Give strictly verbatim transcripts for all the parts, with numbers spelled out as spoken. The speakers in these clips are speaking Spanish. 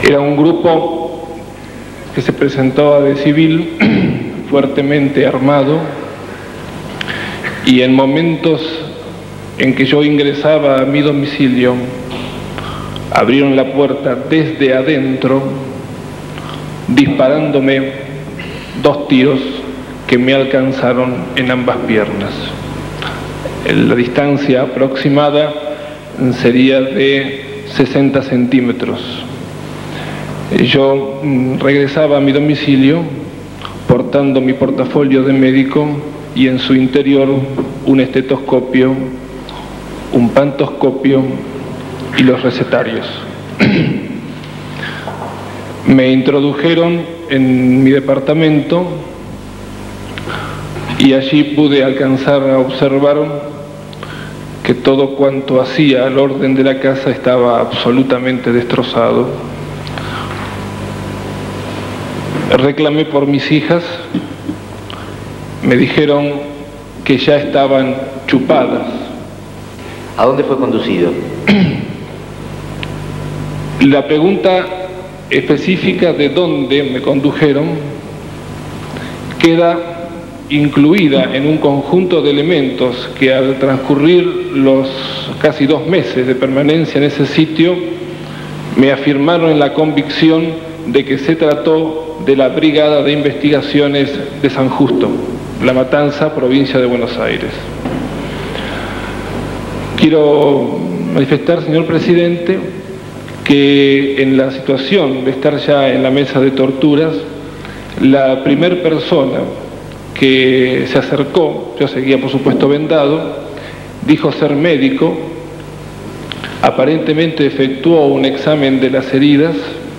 Era un grupo que se presentaba de civil, fuertemente armado, y en momentos en que yo ingresaba a mi domicilio, abrieron la puerta desde adentro, disparándome dos tiros que me alcanzaron en ambas piernas. La distancia aproximada sería de sesenta centímetros. Yo regresaba a mi domicilio portando mi portafolio de médico y en su interior un estetoscopio, un pantoscopio y los recetarios. Me introdujeron en mi departamento y allí pude alcanzar a observar que todo cuanto hacía al orden de la casa estaba absolutamente destrozado. Reclamé por mis hijas, me dijeron que ya estaban chupadas. ¿A dónde fue conducido? La pregunta específica de dónde me condujeron queda incluida en un conjunto de elementos que al transcurrir los casi dos meses de permanencia en ese sitio me afirmaron en la convicción de que se trató de la Brigada de Investigaciones de San Justo, La Matanza, provincia de Buenos Aires. Quiero manifestar, señor presidente, que en la situación de estar ya en la mesa de torturas, la primer persona que se acercó, yo seguía por supuesto vendado, dijo ser médico, aparentemente efectuó un examen de las heridas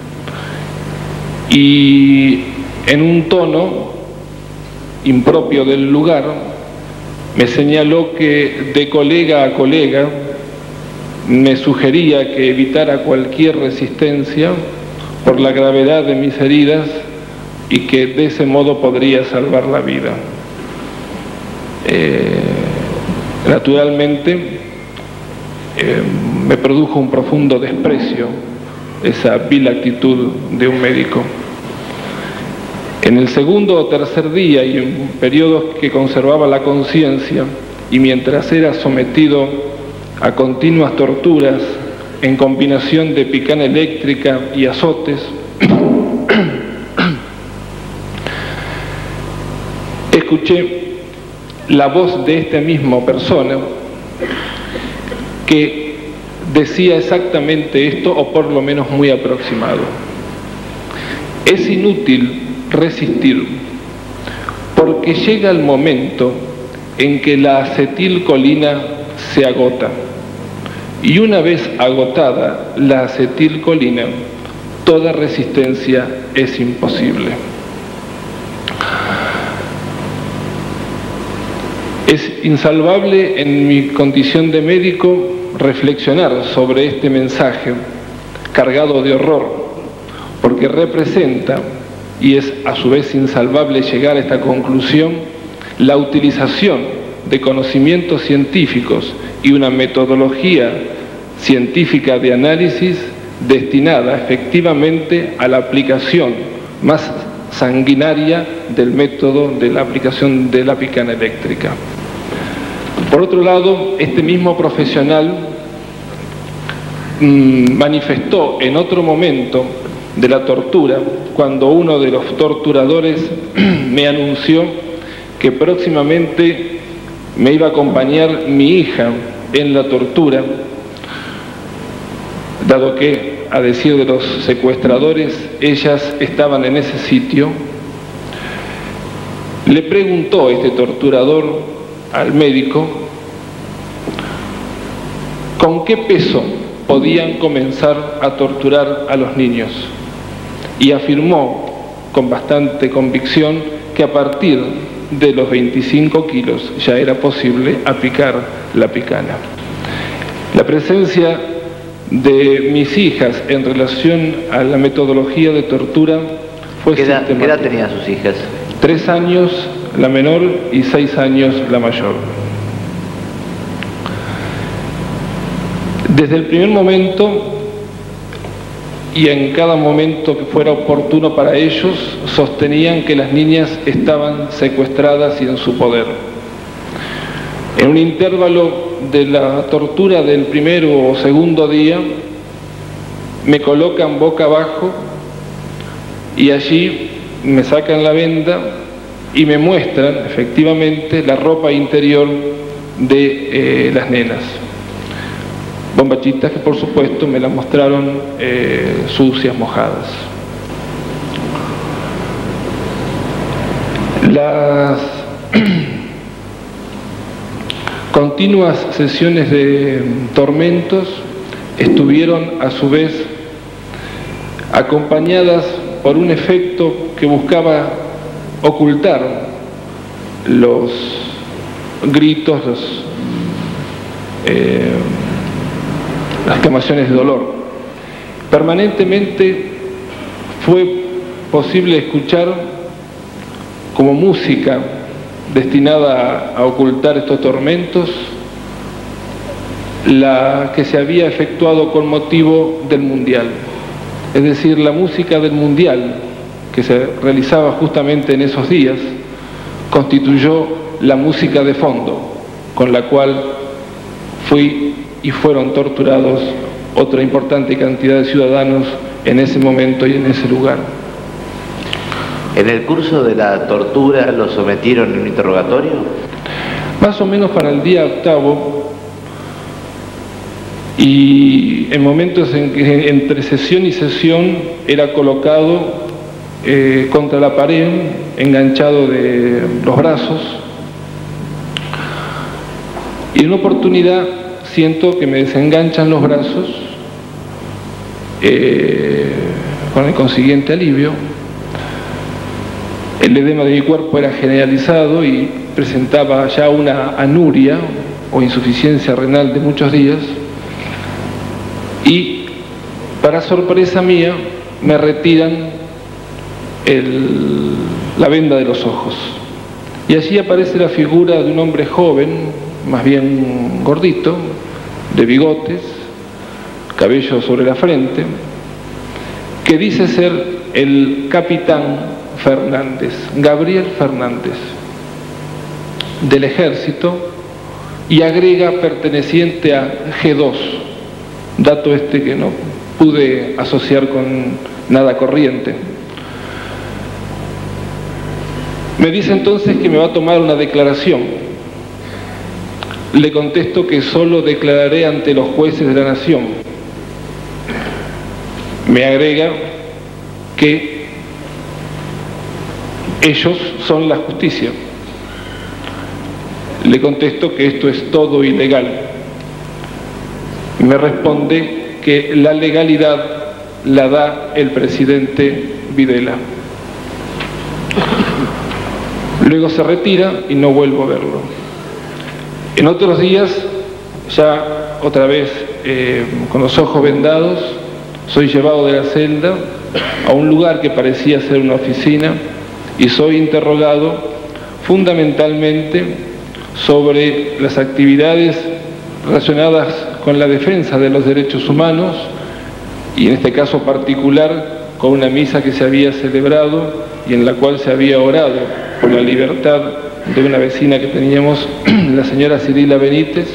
y en un tono impropio del lugar me señaló que de colega a colega me sugería que evitara cualquier resistencia por la gravedad de mis heridas y que de ese modo podría salvar la vida. Eh, naturalmente, eh, me produjo un profundo desprecio esa vil actitud de un médico. En el segundo o tercer día y en periodos que conservaba la conciencia y mientras era sometido a continuas torturas en combinación de picana eléctrica y azotes, escuché la voz de esta misma persona que decía exactamente esto, o por lo menos muy aproximado. Es inútil resistir, porque llega el momento en que la acetilcolina se agota, y una vez agotada la acetilcolina, toda resistencia es imposible. Es insalvable en mi condición de médico reflexionar sobre este mensaje cargado de horror, porque representa, y es a su vez insalvable llegar a esta conclusión, la utilización de conocimientos científicos y una metodología científica de análisis destinada efectivamente a la aplicación más sanguinaria del método de la aplicación de la picana eléctrica. Por otro lado, este mismo profesional mmm, manifestó en otro momento de la tortura, cuando uno de los torturadores me anunció que próximamente me iba a acompañar mi hija en la tortura, dado que, a decir de los secuestradores, ellas estaban en ese sitio. Le preguntó este torturador al médico con qué peso podían comenzar a torturar a los niños, y afirmó con bastante convicción que a partir de los veinticinco kilos ya era posible aplicar la picana. La presencia de mis hijas en relación a la metodología de tortura fue ¿Qué edad, sistemática. ¿Qué edad tenían sus hijas? Tres años la menor y seis años la mayor. Desde el primer momento y en cada momento que fuera oportuno para ellos sostenían que las niñas estaban secuestradas y en su poder. En un intervalo de la tortura del primero o segundo día, me colocan boca abajo y allí me sacan la venda y me muestran efectivamente la ropa interior de eh, las nenas. Bombachitas que por supuesto me las mostraron eh, sucias, mojadas. Las continuas sesiones de tormentos estuvieron a su vez acompañadas por un efecto que buscaba ocultar los gritos, los, eh, las exclamaciones de dolor. Permanentemente fue posible escuchar como música destinada a, a ocultar estos tormentos la que se había efectuado con motivo del Mundial. Es decir, la música del Mundial, que se realizaba justamente en esos días, constituyó la música de fondo, con la cual fui y fueron torturados otra importante cantidad de ciudadanos en ese momento y en ese lugar. ¿En el curso de la tortura lo sometieron en un interrogatorio? Más o menos para el día octavo, y en momentos en que entre sesión y sesión era colocado eh, contra la pared, enganchado de los brazos, y en una oportunidad siento que me desenganchan los brazos eh, con el consiguiente alivio. El edema de mi cuerpo era generalizado y presentaba ya una anuria o insuficiencia renal de muchos días, y para sorpresa mía me retiran el, la venda de los ojos, y allí aparece la figura de un hombre joven, más bien gordito, de bigotes, cabello sobre la frente, que dice ser el capitán Fernández, Gabriel Fernández, del ejército, y agrega perteneciente a G dos, dato este que no pude asociar con nada corriente. Me dice entonces que me va a tomar una declaración. Le contesto que solo declararé ante los jueces de la nación. Me agrega que ellos son la justicia. Le contesto que esto es todo ilegal. Me responde que la legalidad la da el presidente Videla. Luego se retira y no vuelvo a verlo. En otros días, ya otra vez eh, con los ojos vendados, soy llevado de la celda a un lugar que parecía ser una oficina y soy interrogado fundamentalmente sobre las actividades relacionadas con la defensa de los derechos humanos, y en este caso particular con una misa que se había celebrado y en la cual se había orado por la libertad de una vecina que teníamos, la señora Cirila Benítez.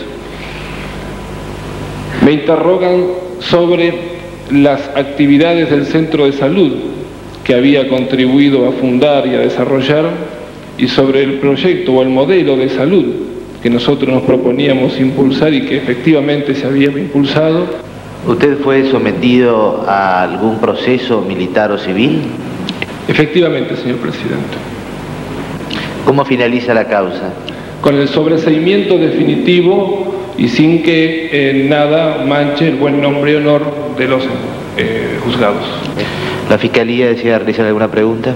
Me interrogan sobre las actividades del centro de salud que había contribuido a fundar y a desarrollar, y sobre el proyecto o el modelo de salud que nosotros nos proponíamos impulsar y que efectivamente se había impulsado. ¿Usted fue sometido a algún proceso militar o civil? Efectivamente, señor presidente. ¿Cómo finaliza la causa? Con el sobreseimiento definitivo y sin que eh, nada manche el buen nombre y honor de los eh, juzgados. ¿La Fiscalía desea realizar alguna pregunta?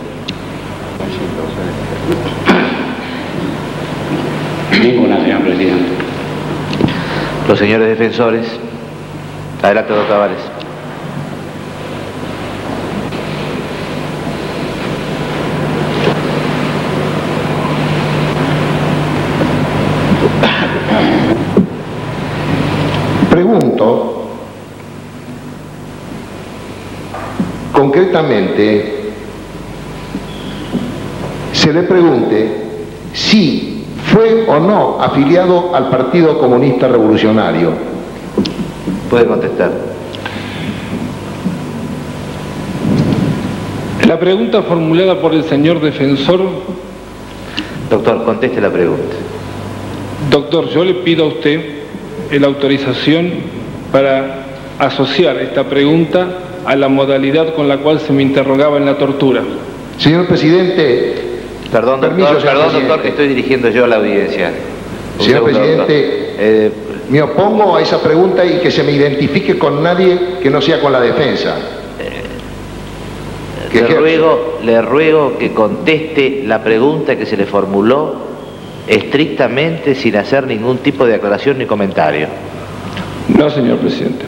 Ninguna, señor presidente. Los señores defensores. Adelante, doctor Tavares. Pregunto concretamente se le pregunte si fue o no afiliado al Partido Comunista Revolucionario. Puede contestar. La pregunta formulada por el señor defensor. Doctor, conteste la pregunta. Doctor, yo le pido a usted la autorización para asociar esta pregunta a la modalidad con la cual se me interrogaba en la tortura. Señor presidente. Perdón, doctor, permiso, señor perdón, presidente. doctor, que estoy dirigiendo yo a la audiencia. Un Señor segundo, presidente, eh, me opongo a esa pregunta y que se me identifique con nadie que no sea con la defensa. le, ruego, le ruego que conteste la pregunta que se le formuló estrictamente sin hacer ningún tipo de aclaración ni comentario. No, señor presidente.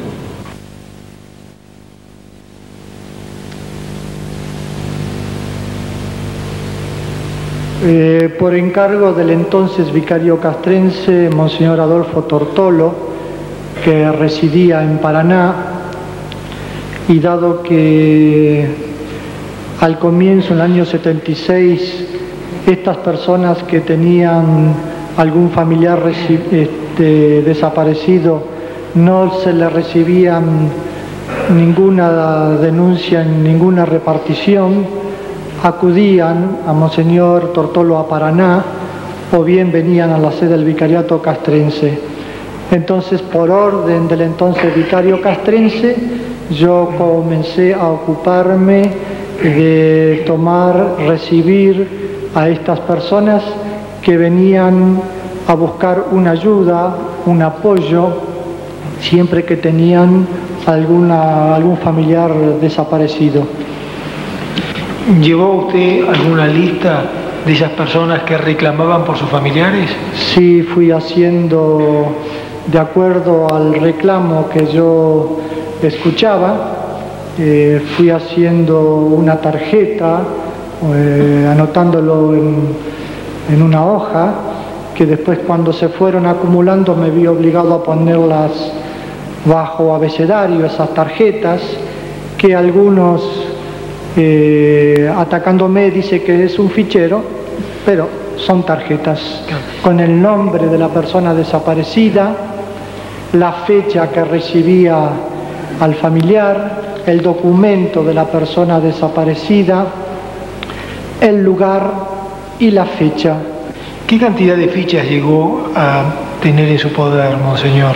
Eh, por encargo del entonces vicario castrense, Monseñor Adolfo Tortolo, que residía en Paraná, y dado que al comienzo, en el año setenta y seis, estas personas que tenían algún familiar este, desaparecido, no se le recibían ninguna denuncia, ninguna repartición, acudían a Monseñor Tortolo a Paraná o bien venían a la sede del vicariato castrense. Entonces, por orden del entonces vicario castrense, yo comencé a ocuparme de tomar, recibir a estas personas que venían a buscar una ayuda, un apoyo, siempre que tenían alguna, algún familiar desaparecido. ¿Llevó usted alguna lista de esas personas que reclamaban por sus familiares? Sí, fui haciendo, de acuerdo al reclamo que yo escuchaba, eh, fui haciendo una tarjeta, eh, anotándolo en, en una hoja, que después cuando se fueron acumulando me vi obligado a ponerlas bajo abecedario, esas tarjetas, que algunos eh, atacándome dice que es un fichero, pero son tarjetas con el nombre de la persona desaparecida, la fecha que recibía al familiar, el documento de la persona desaparecida, el lugar y la fecha. ¿Qué cantidad de fichas llegó a tener en su poder, monseñor?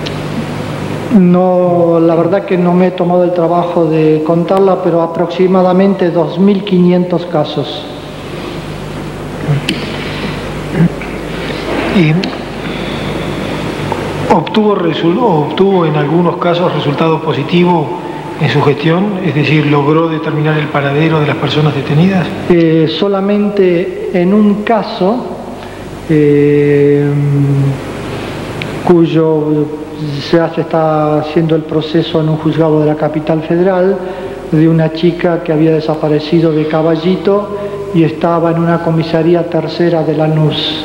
No, la verdad que no me he tomado el trabajo de contarla, pero aproximadamente dos mil quinientos casos. ¿Y obtuvo, obtuvo en algunos casos resultado positivo en su gestión? Es decir, ¿logró determinar el paradero de las personas detenidas? Eh, solamente en un caso, eh, cuyo se hace, está haciendo el proceso en un juzgado de la capital federal, de una chica que había desaparecido de Caballito y estaba en una comisaría tercera de Lanús.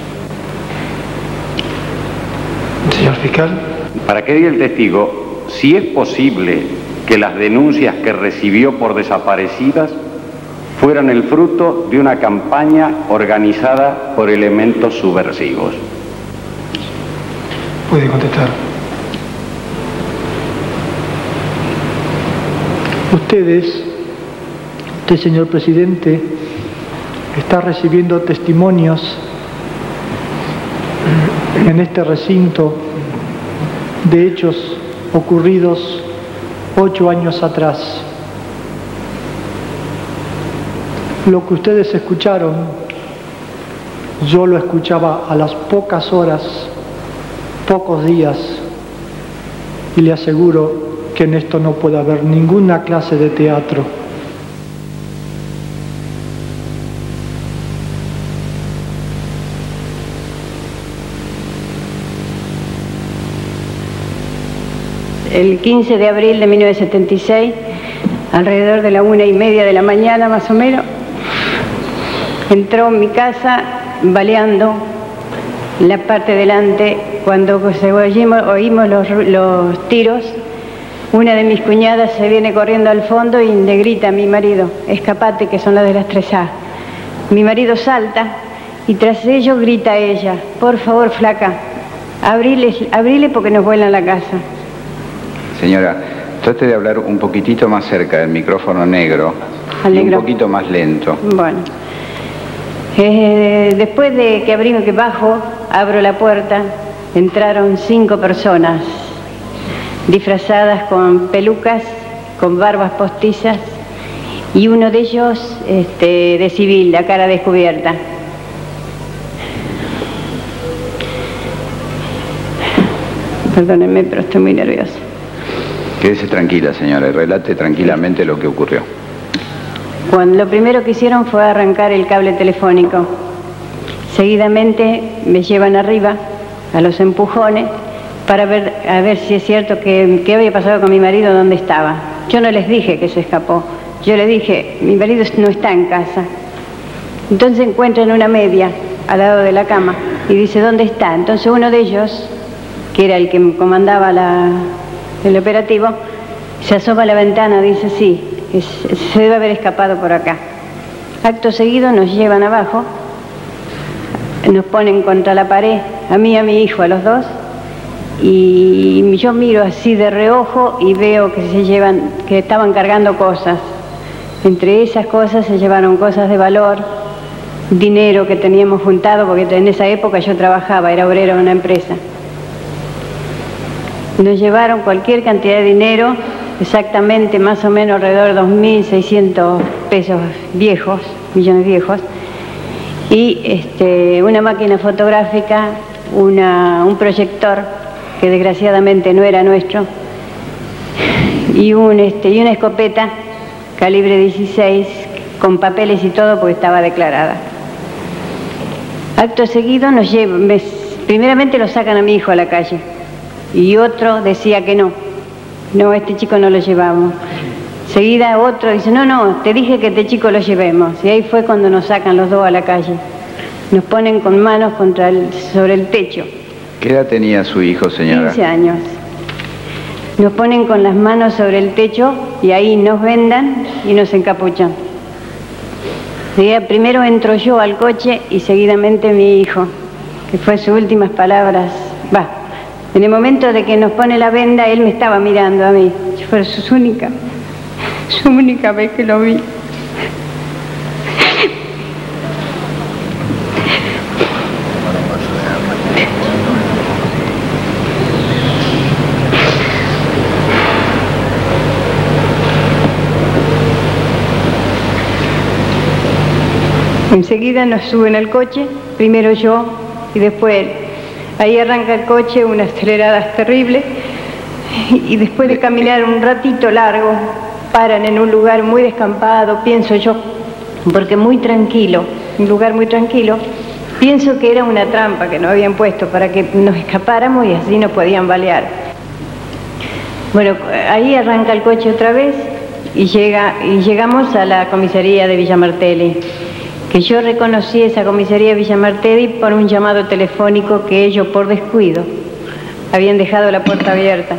Señor fiscal. Para que diga el testigo, si es posible que las denuncias que recibió por desaparecidas fueran el fruto de una campaña organizada por elementos subversivos. Puede contestar. Ustedes, usted, señor presidente, está recibiendo testimonios en este recinto de hechos ocurridos ocho años atrás. Lo que ustedes escucharon, yo lo escuchaba a las pocas horas, pocos días, y le aseguro que en esto no puede haber ninguna clase de teatro. El quince de abril de mil novecientos setenta y seis, alrededor de la una y media de la mañana más o menos, entró en mi casa baleando la parte delante. Cuando oímos, oímos los, los tiros, Una de mis cuñadas se viene corriendo al fondo y le grita a mi marido, escapate, que son las de las tres A. Mi marido salta y tras ello grita a ella, por favor, flaca, abrile, abrile porque nos vuelan la casa. Señora, trate de hablar un poquitito más cerca del micrófono negro y un poquito más lento. Bueno, eh, después de que abrimos, que bajo, abro la puerta, entraron cinco personas disfrazadas con pelucas, con barbas postizas, y uno de ellos este, de civil, la cara descubierta. Perdónenme, pero estoy muy nerviosa. Quédese tranquila, señora, y relate tranquilamente lo que ocurrió. Cuando lo primero que hicieron fue arrancar el cable telefónico. Seguidamente me llevan arriba, a los empujones, para ver, a ver si es cierto que, que había pasado con mi marido, dónde estaba. Yo no les dije que se escapó. Yo le dije, mi marido no está en casa. Entonces encuentran una media al lado de la cama y dice, ¿dónde está? Entonces uno de ellos, que era el que comandaba la, el operativo, se asoma a la ventana y dice, sí, es, se debe haber escapado por acá. Acto seguido nos llevan abajo, nos ponen contra la pared, a mí y a mi hijo, a los dos, y yo miro así de reojo y veo que se llevan, que estaban cargando cosas. Entre esas cosas se llevaron cosas de valor, dinero que teníamos juntado, porque en esa época yo trabajaba, era obrero en una empresa. Nos llevaron cualquier cantidad de dinero, exactamente más o menos alrededor de dos mil seiscientos pesos viejos, millones viejos, y este, una máquina fotográfica, una, un proyector, que desgraciadamente no era nuestro, y, un, este, y una escopeta calibre dieciséis, con papeles y todo, porque estaba declarada. Acto seguido nos llevan, me, primeramente lo sacan a mi hijo a la calle, y otro decía que no, no, este chico no lo llevamos. Seguida otro dice, no, no, te dije que este chico lo llevemos, y ahí fue cuando nos sacan los dos a la calle. Nos ponen con manos contra el, sobre el techo. ¿Qué edad tenía su hijo, señora? quince años. Nos ponen con las manos sobre el techo y ahí nos vendan y nos encapuchan. Primero entro yo al coche y seguidamente mi hijo, que fue sus últimas palabras. Va, en el momento de que nos pone la venda, él me estaba mirando a mí. Fue su única, su única vez que lo vi. Enseguida nos suben al coche, primero yo y después él. Ahí arranca el coche, unas aceleradas terribles, y después de caminar un ratito largo, paran en un lugar muy descampado, pienso yo, porque muy tranquilo, un lugar muy tranquilo, pienso que era una trampa que nos habían puesto para que nos escapáramos y así nos podían balear. Bueno, ahí arranca el coche otra vez y, llega, y llegamos a la comisaría de Villa Martelli, que yo reconocí esa comisaría de Villa Martelli por un llamado telefónico que ellos, por descuido, habían dejado la puerta abierta.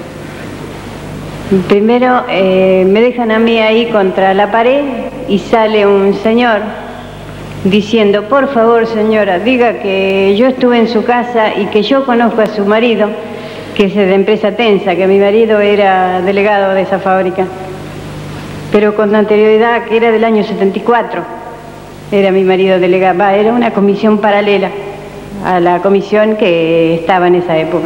Primero eh, me dejan a mí ahí contra la pared y sale un señor diciendo, por favor señora, diga que yo estuve en su casa y que yo conozco a su marido, que es de empresa Tensa, que mi marido era delegado de esa fábrica, pero con anterioridad, que era del año setenta y cuatro. Era mi marido delegado, va, era una comisión paralela a la comisión que estaba en esa época.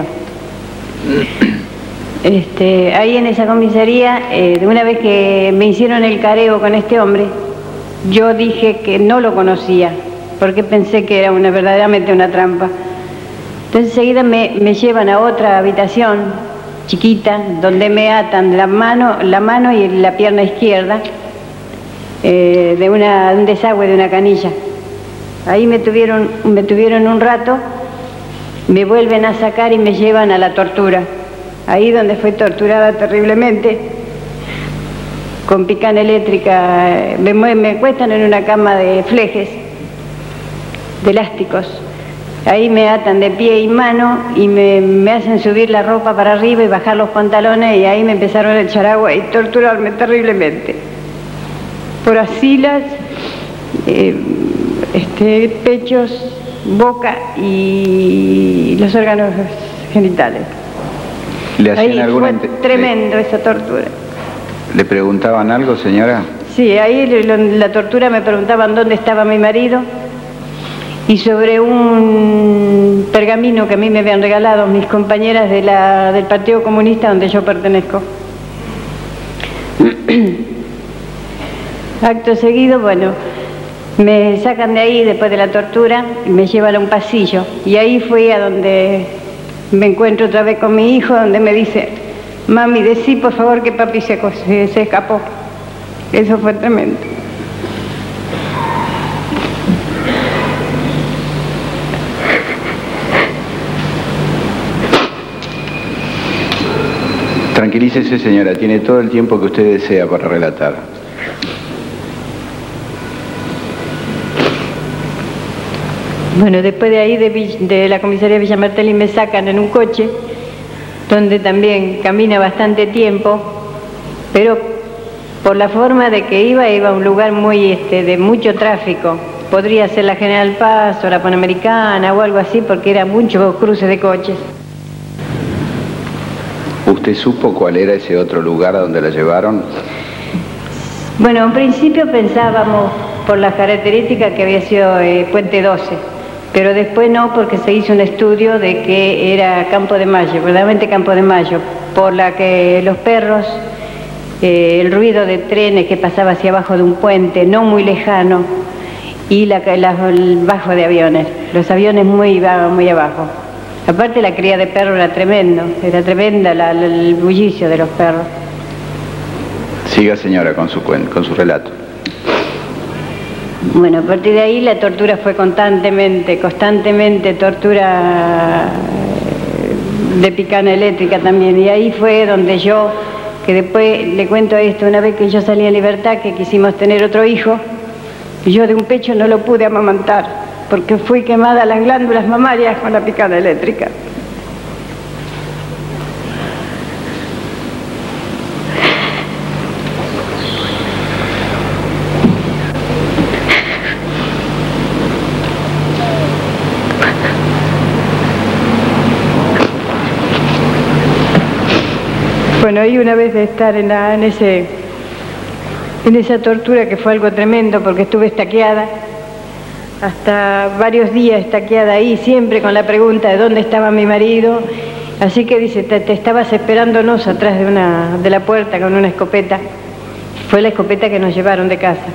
Este, ahí en esa comisaría, eh, una vez que me hicieron el careo con este hombre, yo dije que no lo conocía, porque pensé que era una, verdaderamente una trampa. Entonces enseguida me, me llevan a otra habitación chiquita, donde me atan la mano, la mano y la pierna izquierda, Eh, de una, un desagüe de una canilla. Ahí me tuvieron, me tuvieron un rato, me vuelven a sacar y me llevan a la tortura. Ahí donde fue torturada terriblemente, con picana eléctrica, me, me cuestan en una cama de flejes, de elásticos. Ahí me atan de pie y mano y me, me hacen subir la ropa para arriba y bajar los pantalones, y ahí me empezaron a echar agua y torturarme terriblemente. Por axilas, eh, este, pechos, boca y los órganos genitales. ¿Le hacían ahí alguna fue tremendo esa tortura. ¿Le preguntaban algo, señora? Sí, ahí lo, la tortura me preguntaban dónde estaba mi marido, y sobre un pergamino que a mí me habían regalado mis compañeras de la, del Partido Comunista donde yo pertenezco. Acto seguido, bueno, me sacan de ahí después de la tortura y me llevan a un pasillo, y ahí fui a donde me encuentro otra vez con mi hijo, donde me dice: mami, decí por favor que papi se, se, se escapó. Eso fue tremendo. Tranquilícese, señora, tiene todo el tiempo que usted desea para relatar. Bueno, después de ahí, de, de la comisaría de Villa Martelli, me sacan en un coche, donde también camina bastante tiempo, pero por la forma de que iba, iba a un lugar muy este, de mucho tráfico. Podría ser la General Paz o la Panamericana o algo así, porque era muchos cruces de coches. ¿Usted supo cuál era ese otro lugar a donde la llevaron? Bueno, en principio pensábamos por las características que había sido eh, Puente doce, pero después no, porque se hizo un estudio de que era Campo de Mayo, verdaderamente Campo de Mayo, por la que los perros, eh, el ruido de trenes que pasaba hacia abajo de un puente no muy lejano, y la, la, el bajo de aviones, los aviones muy, muy abajo. Aparte la cría de perros era tremendo, era tremenda la, la, el bullicio de los perros. Siga, señora, con su, con su relato. Bueno, a partir de ahí la tortura fue constantemente, constantemente tortura de picana eléctrica también. Y ahí fue donde yo, que después le cuento esto, una vez que yo salí en libertad, que quisimos tener otro hijo, y yo de un pecho no lo pude amamantar, porque fui quemada las glándulas mamarias con la picana eléctrica. Bueno, ahí una vez de estar en, la, en, ese, en esa tortura, que fue algo tremendo, porque estuve estaqueada, hasta varios días estaqueada ahí, siempre con la pregunta de dónde estaba mi marido. Así que dice, te, te estabas esperándonos atrás de, una, de la puerta con una escopeta. Fue la escopeta que nos llevaron de casa.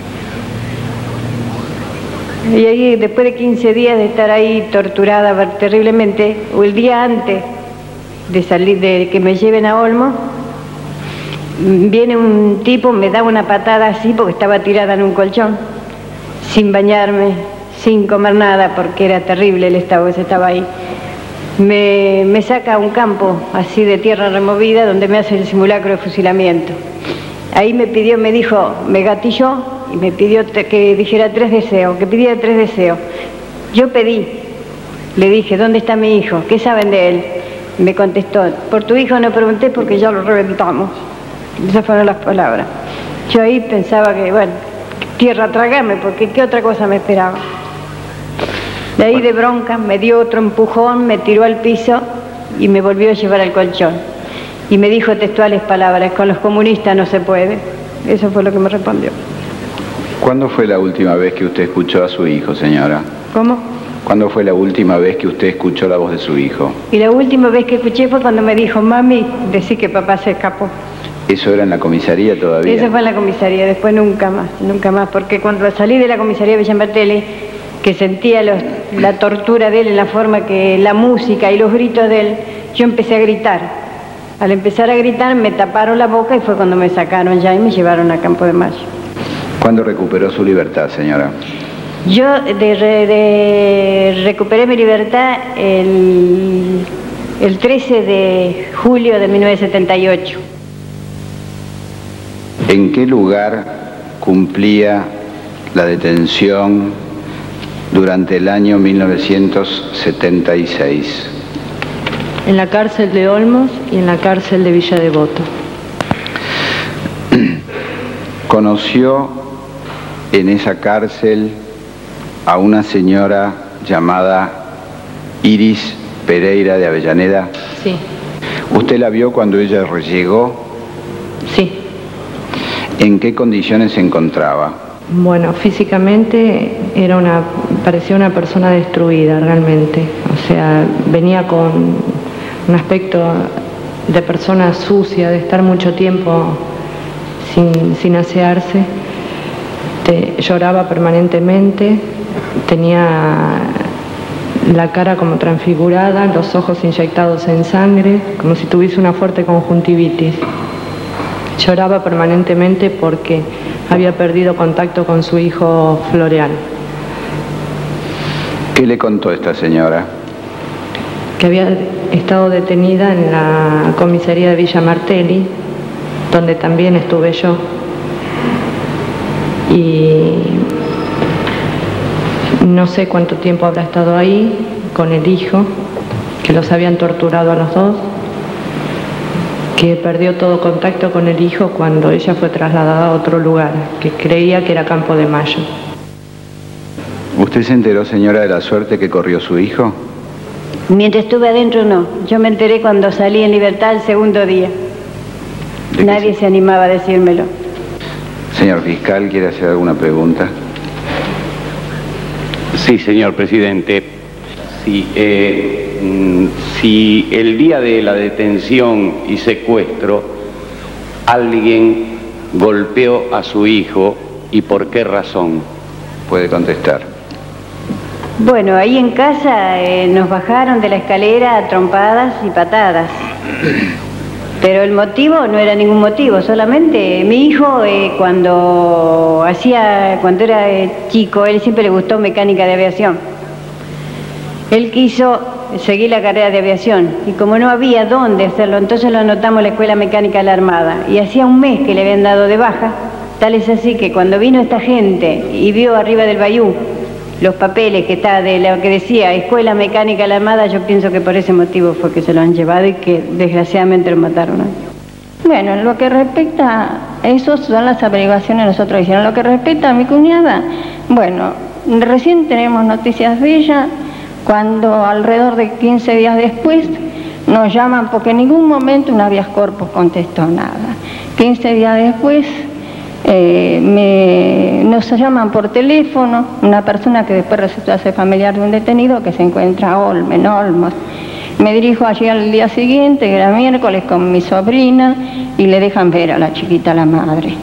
Y ahí, después de quince días de estar ahí torturada terriblemente, o el día antes de salir, de que me lleven a Olmo, viene un tipo, me da una patada así porque estaba tirada en un colchón, sin bañarme, sin comer nada, porque era terrible el estado que se estaba ahí. Me, me saca a un campo así de tierra removida, donde me hace el simulacro de fusilamiento. Ahí me pidió, me dijo, me gatilló y me pidió que dijera tres deseos, que pidiera tres deseos. Yo pedí, le dije, ¿dónde está mi hijo? ¿Qué saben de él? Me contestó, por tu hijo no pregunté porque ya lo reventamos. Esas fueron las palabras. Yo ahí pensaba que, bueno, tierra trágame, porque qué otra cosa me esperaba. De ahí de bronca me dio otro empujón, me tiró al piso y me volvió a llevar al colchón. Y me dijo textuales palabras, con los comunistas no se puede. Eso fue lo que me respondió. ¿Cuándo fue la última vez que usted escuchó a su hijo, señora? ¿Cómo? ¿Cuándo fue la última vez que usted escuchó la voz de su hijo? Y la última vez que escuché fue cuando me dijo, mami, decí que papá se escapó. ¿Eso era en la comisaría todavía? Eso fue en la comisaría, después nunca más, nunca más, porque cuando salí de la comisaría de Villa Martelli, que sentía los, la tortura de él en la forma que la música y los gritos de él, yo empecé a gritar. Al empezar a gritar me taparon la boca y fue cuando me sacaron ya y me llevaron a Campo de Mayo. ¿Cuándo recuperó su libertad, señora? Yo de, de, recuperé mi libertad el, el trece de julio de mil novecientos setenta y ocho. ¿En qué lugar cumplía la detención durante el año mil novecientos setenta y seis? En la cárcel de Olmos y en la cárcel de Villa Devoto. ¿Conoció en esa cárcel a una señora llamada Iris Pereira de Avellaneda? Sí. ¿Usted la vio cuando ella llegó? Sí. ¿En qué condiciones se encontraba? Bueno, físicamente era una, parecía una persona destruida realmente. O sea, venía con un aspecto de persona sucia, de estar mucho tiempo sin, sin asearse. Te, lloraba permanentemente, tenía la cara como transfigurada, los ojos inyectados en sangre, como si tuviese una fuerte conjuntivitis. Lloraba permanentemente porque había perdido contacto con su hijo Floreal. ¿Qué le contó esta señora? Que había estado detenida en la comisaría de Villa Martelli, donde también estuve yo. Y no sé cuánto tiempo habrá estado ahí con el hijo, que los habían torturado a los dos, que perdió todo contacto con el hijo cuando ella fue trasladada a otro lugar, que creía que era Campo de Mayo. ¿Usted se enteró, señora, de la suerte que corrió su hijo? Mientras estuve adentro, no. Yo me enteré cuando salí en libertad el segundo día. Nadie se... se animaba a decírmelo. Señor fiscal, ¿quiere hacer alguna pregunta? Sí, señor presidente. Sí, eh, si el día de la detención y secuestro alguien golpeó a su hijo, ¿y por qué razón? Puede contestar. Bueno, ahí en casa eh, nos bajaron de la escalera a trompadas y patadas. Pero el motivo no era ningún motivo, solamente mi hijo eh, cuando hacía, cuando era eh, chico, él siempre le gustó mecánica de aviación. Él quiso seguir la carrera de aviación y como no había dónde hacerlo, entonces lo anotamos en la Escuela Mecánica de la Armada y hacía un mes que le habían dado de baja, tal es así que cuando vino esta gente y vio arriba del bayú los papeles que está de lo que decía Escuela Mecánica de la Armada, yo pienso que por ese motivo fue que se lo han llevado y que desgraciadamente lo mataron. Bueno, en lo que respecta a eso son las averiguaciones que nosotros hicimos. En lo que respecta a mi cuñada, bueno, recién tenemos noticias de ella cuando alrededor de quince días después nos llaman porque en ningún momento un habeas corpus contestó nada. quince días después Eh, me, nos llaman por teléfono una persona que después resultó ser familiar de un detenido que se encuentra Olme, en Olmos. Me dirijo allí al día siguiente, que era miércoles, con mi sobrina y le dejan ver a la chiquita, a la madre.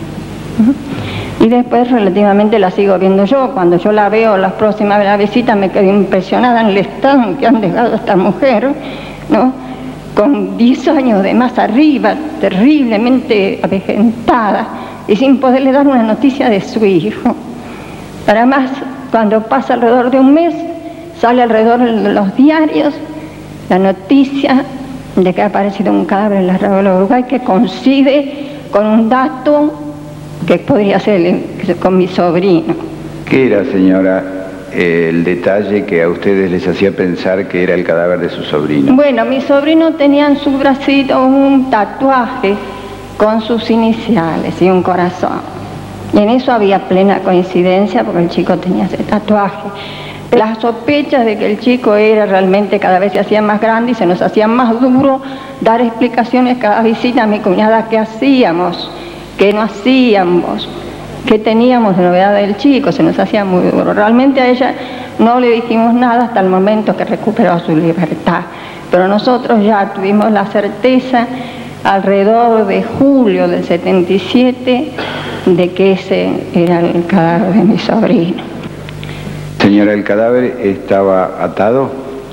Y después relativamente la sigo viendo yo. Cuando yo la veo las próximas de la visita me quedé impresionada en el estado en que han dejado a esta mujer, ¿no? Con diez años de más arriba, terriblemente avejentada, y sin poderle dar una noticia de su hijo. Para más, cuando pasa alrededor de un mes, sale alrededor de los diarios la noticia de que ha aparecido un cadáver en la Rambla de Uruguay que coincide con un dato que podría ser el, con mi sobrino. ¿Qué era, señora, el detalle que a ustedes les hacía pensar que era el cadáver de su sobrino? Bueno, mi sobrino tenía en su bracito un tatuaje con sus iniciales y un corazón. Y en eso había plena coincidencia porque el chico tenía ese tatuaje. Las sospechas de que el chico era realmente cada vez se hacía más grande y se nos hacía más duro dar explicaciones cada visita a mi cuñada qué hacíamos, qué no hacíamos, qué teníamos de novedad del chico, se nos hacía muy duro. Realmente a ella no le dijimos nada hasta el momento que recuperó su libertad. Pero nosotros ya tuvimos la certeza alrededor de julio del setenta y siete de que ese era el cadáver de mi sobrino. Señora, ¿el cadáver estaba atado?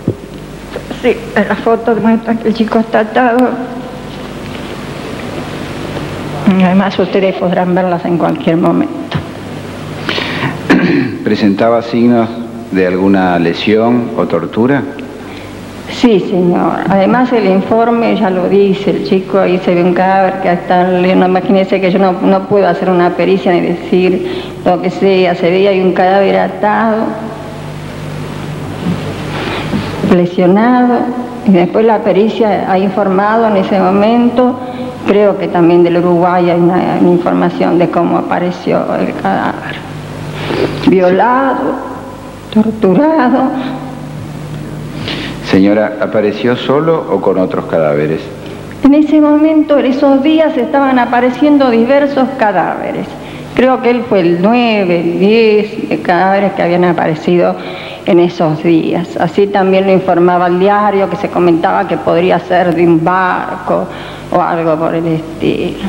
Sí, en la foto muestra que el chico está atado. Además ustedes podrán verlas en cualquier momento. ¿Presentaba signos de alguna lesión o tortura? Sí, señor. Además el informe ya lo dice, el chico ahí se ve un cadáver que hasta, no, imagínese que yo no, no puedo hacer una pericia ni decir lo que sea, se veía ahí un cadáver atado lesionado, y después la pericia ha informado en ese momento, creo que también del Uruguay hay una, una información de cómo apareció el cadáver. Violado, torturado. Señora, ¿apareció solo o con otros cadáveres? En ese momento, en esos días, estaban apareciendo diversos cadáveres. Creo que él fue el nueve, el diez de cadáveres que habían aparecido en esos días. Así también lo informaba el diario, que se comentaba que podría ser de un barco o algo por el estilo.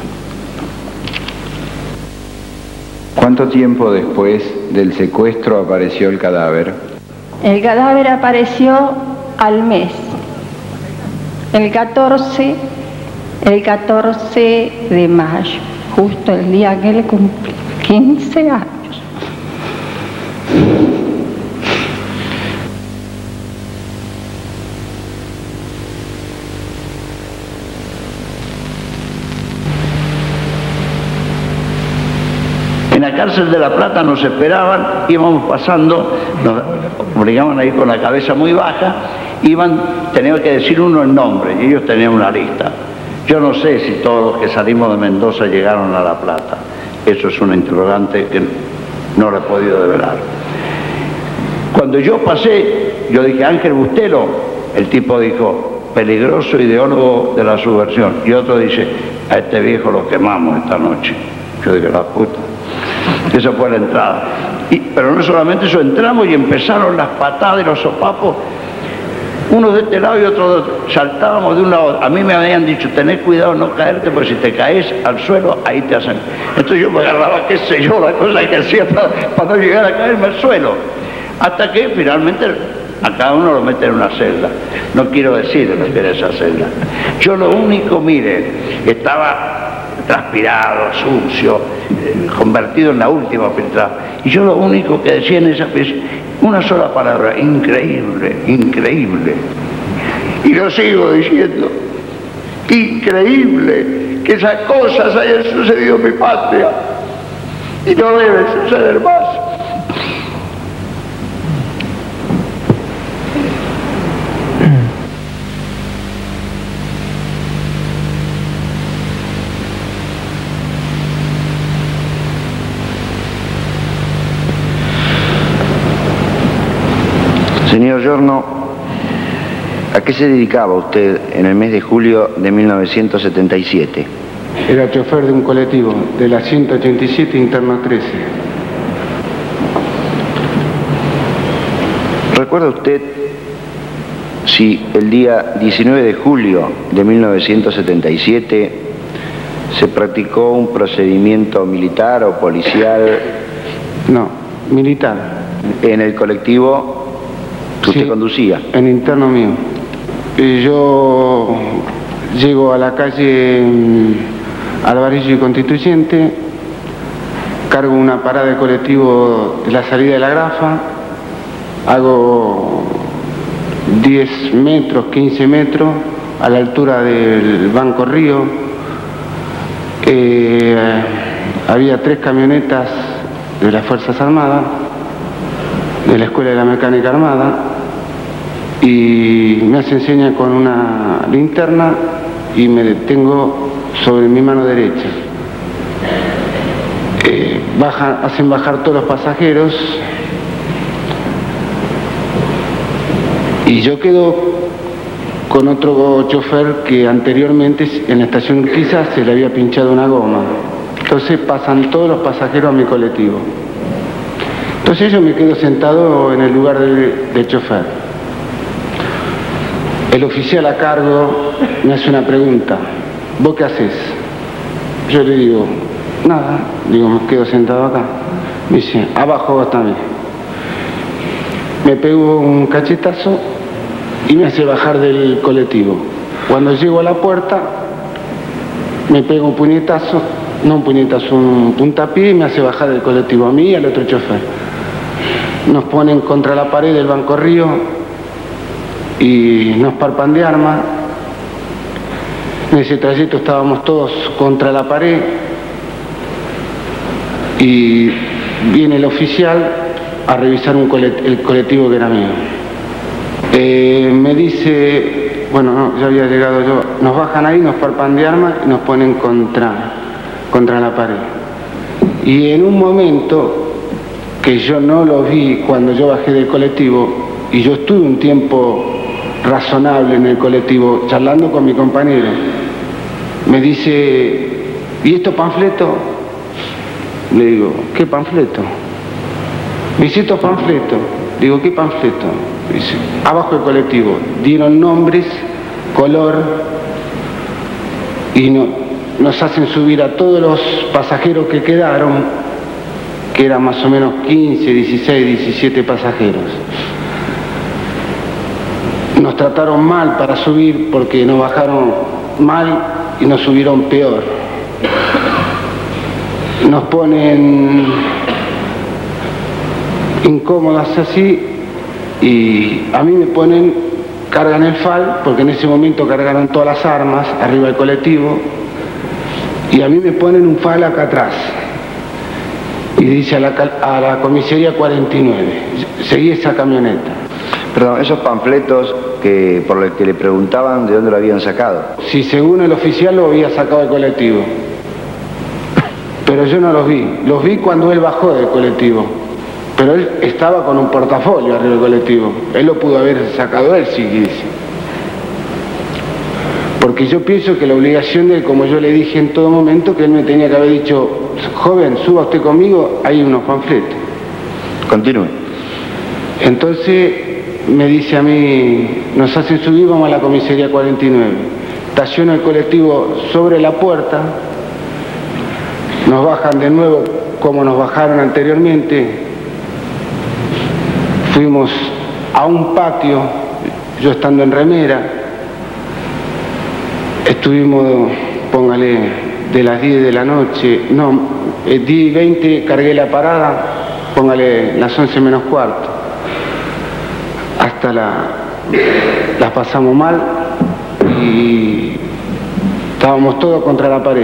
¿Cuánto tiempo después del secuestro apareció el cadáver? El cadáver apareció al mes, el catorce, el catorce de mayo, justo el día que él cumplió quince años. En la cárcel de La Plata nos esperaban, íbamos pasando, nos obligaban a ir con la cabeza muy baja, iban, teníamos que decir uno el nombre, y ellos tenían una lista. Yo no sé si todos los que salimos de Mendoza llegaron a La Plata. Eso es una interrogante que no lo he podido develar. Cuando yo pasé, yo dije, Ángel Bustelo, el tipo dijo, peligroso ideólogo de la subversión. Y otro dice, a este viejo lo quemamos esta noche. Yo dije, la puta. Esa fue la entrada. Y, pero no solamente eso, entramos y empezaron las patadas y los sopapos, uno de este lado y otro de otro. Saltábamos de un lado. A mí me habían dicho, tenés cuidado no caerte, porque si te caes al suelo, ahí te hacen. Entonces yo me agarraba, qué sé yo, la cosa que hacía para, para no llegar a caerme al suelo. Hasta que finalmente a cada uno lo meten en una celda. No quiero decir lo que era esa celda. Yo lo único, mire, estaba transpirado, sucio, eh, convertido en la última filtrada. Y yo lo único que decía en esa pieza, una sola palabra, increíble, increíble. Y lo sigo diciendo, increíble que esas cosas hayan sucedido en mi patria. Y no debe suceder más. Señor Giorno, ¿a qué se dedicaba usted en el mes de julio de mil novecientos setenta y siete? Era chofer de un colectivo de la ciento ochenta y siete interno trece. ¿Recuerda usted si el día diecinueve de julio de mil novecientos setenta y siete se practicó un procedimiento militar o policial? No, militar. ¿En el colectivo que usted sí, conducía? En interno mío. Y yo llego a la calle Alvarello y Constituyente, cargo una parada de colectivo de la salida de la Grafa, hago diez metros, quince metros a la altura del Banco Río. Eh, había tres camionetas de las Fuerzas Armadas, de la Escuela de la Mecánica Armada, y me hacen seña con una linterna y me detengo sobre mi mano derecha. Eh, bajan, hacen bajar todos los pasajeros y yo quedo con otro chofer que anteriormente en la estación quizás se le había pinchado una goma. Entonces pasan todos los pasajeros a mi colectivo. Entonces yo me quedo sentado en el lugar del, del chofer. El oficial a cargo me hace una pregunta. ¿Vos qué haces? Yo le digo, nada. Digo, me quedo sentado acá. Me dice, abajo vos también. Me pego un cachetazo y me hace bajar del colectivo. Cuando llego a la puerta, me pego un puñetazo, no un puñetazo, un puntapié y me hace bajar del colectivo a mí y al otro chofer. Nos ponen contra la pared del Banco Río y nos parpan de armas. En ese trayecto estábamos todos contra la pared y viene el oficial a revisar un colet- el colectivo que era mío. Eh, me dice, bueno, no, ya había llegado yo, nos bajan ahí, nos palpan de armas y nos ponen contra, contra la pared. Y en un momento que yo no lo vi cuando yo bajé del colectivo, y yo estuve un tiempo razonable en el colectivo, charlando con mi compañero, me dice, ¿y estos panfletos? Le digo, ¿qué panfleto? Me dice, estos panfletos. Digo, ¿qué panfleto? Dice, abajo del colectivo. Dieron nombres, color, y no, nos hacen subir a todos los pasajeros que quedaron, que eran más o menos quince, dieciséis, diecisiete pasajeros. Nos trataron mal para subir porque nos bajaron mal y nos subieron peor. Nos ponen incómodas así y a mí me ponen, cargan el F A L, porque en ese momento cargaron todas las armas arriba del colectivo, y a mí me ponen un F A L acá atrás y dice a la, a la comisaría cuarenta y nueve, seguí esa camioneta. Perdón, esos panfletos que por los que le preguntaban de dónde lo habían sacado. Sí, según el oficial lo había sacado del colectivo, pero yo no los vi, los vi cuando él bajó del colectivo, pero él estaba con un portafolio arriba del colectivo, él lo pudo haber sacado él si quise. Porque yo pienso que la obligación de él, como yo le dije en todo momento, que él me tenía que haber dicho, joven, suba usted conmigo, hay unos panfletos. Continúe. Entonces me dice a mí, nos hacen subir, vamos a la comisaría cuarenta y nueve. Estaciona el colectivo sobre la puerta, nos bajan de nuevo como nos bajaron anteriormente. Fuimos a un patio, yo estando en remera, estuvimos, póngale, de las diez de la noche, no, diez y veinte cargué la parada, póngale las once menos cuarto. Hasta la, la pasamos mal y estábamos todos contra la pared.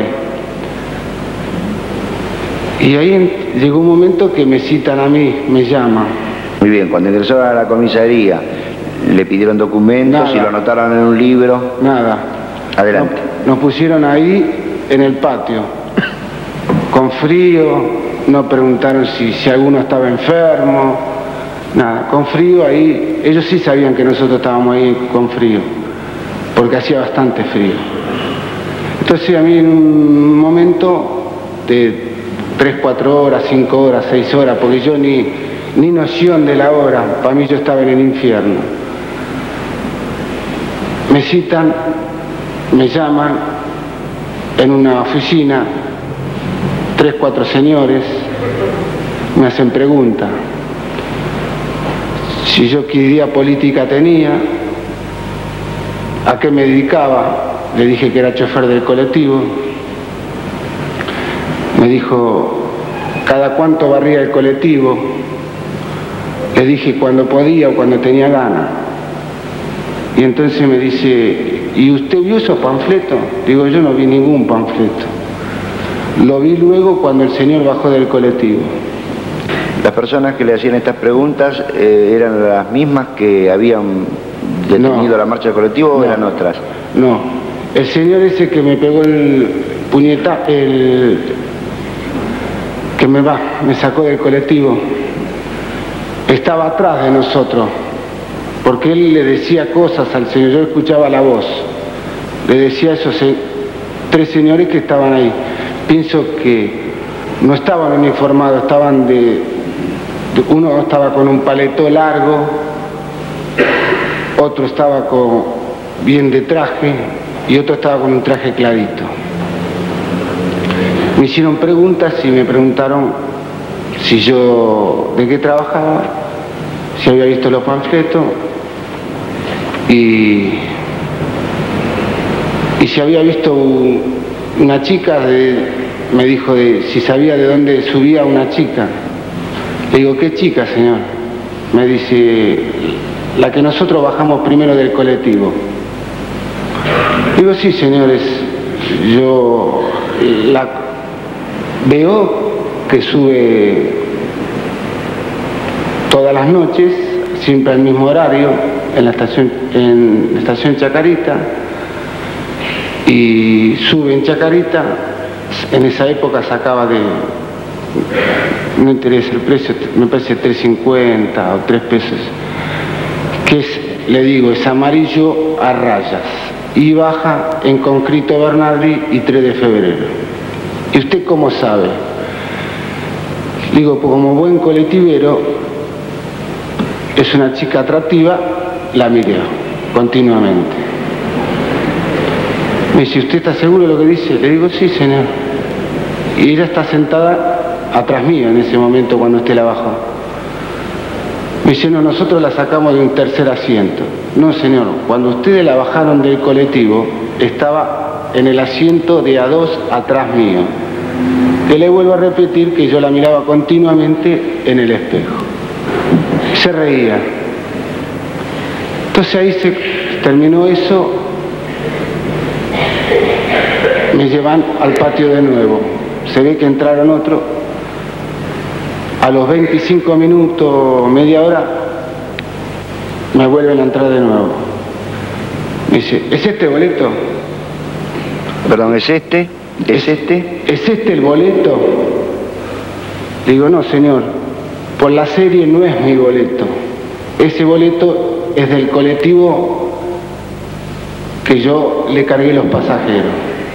Y ahí llegó un momento que me citan a mí, me llaman. Muy bien, cuando ingresaron a la comisaría, ¿le pidieron documentos? Nada. ¿Y lo anotaron en un libro? Nada. Adelante. Nos, nos pusieron ahí en el patio, con frío, no preguntaron si, si alguno estaba enfermo. Nada, con frío ahí, ellos sí sabían que nosotros estábamos ahí con frío, porque hacía bastante frío. Entonces a mí en un momento de tres, cuatro horas, cinco horas, seis horas, porque yo ni, ni noción de la hora, para mí yo estaba en el infierno. Me citan, me llaman en una oficina, tres, cuatro señores, me hacen preguntas. Si yo qué idea política tenía, a qué me dedicaba, le dije que era chofer del colectivo. Me dijo, ¿cada cuánto barría el colectivo? Le dije cuando podía o cuando tenía ganas. Y entonces me dice, ¿y usted vio esos panfletos? Digo, yo no vi ningún panfleto. Lo vi luego cuando el señor bajó del colectivo. ¿Las personas que le hacían estas preguntas eh, eran las mismas que habían detenido no, la marcha del colectivo o no, eran otras? No, el señor ese que me pegó el puñeta, el que me va, me sacó del colectivo, estaba atrás de nosotros, porque él le decía cosas al señor, yo escuchaba la voz, le decía a esos tres señores que estaban ahí. Pienso que no estaban uniformados, estaban de... Uno estaba con un paleto largo, otro estaba con, bien de traje y otro estaba con un traje clarito. Me hicieron preguntas y me preguntaron si yo, de qué trabajaba, si había visto los panfletos y, y si había visto un, una chica, de, me dijo de, si sabía de dónde subía una chica. Le digo, ¿qué chica, señor? Me dice, la que nosotros bajamos primero del colectivo. Digo, sí, señores, yo la veo que sube todas las noches, siempre al mismo horario, en la estación, en la estación Chacarita, y sube en Chacarita. En esa época sacaba de, no interesa el precio, me parece tres cincuenta o tres pesos, que es, le digo, es amarillo a rayas, y baja en Concreto Bernardi y tres de febrero. ¿Y usted cómo sabe? Digo, pues como buen colectivero, es una chica atractiva, la miré continuamente. Me dice, ¿usted está seguro de lo que dice? Le digo, sí, señor. Y ella está sentada atrás mío en ese momento cuando usted la bajó. Me dice, no, nosotros la sacamos de un tercer asiento. No, señor, cuando ustedes la bajaron del colectivo, estaba en el asiento de a dos atrás mío. Que le vuelvo a repetir que yo la miraba continuamente en el espejo. Se reía. Entonces ahí se terminó eso. Me llevan al patio de nuevo. Se ve que entraron otro. A los veinticinco minutos, media hora, me vuelven a entrar de nuevo. Me dice, ¿es este boleto? Perdón, ¿es este? ¿Es este? ¿Es este el boleto? Le digo, no, señor, por la serie no es mi boleto. Ese boleto es del colectivo que yo le cargué los pasajeros.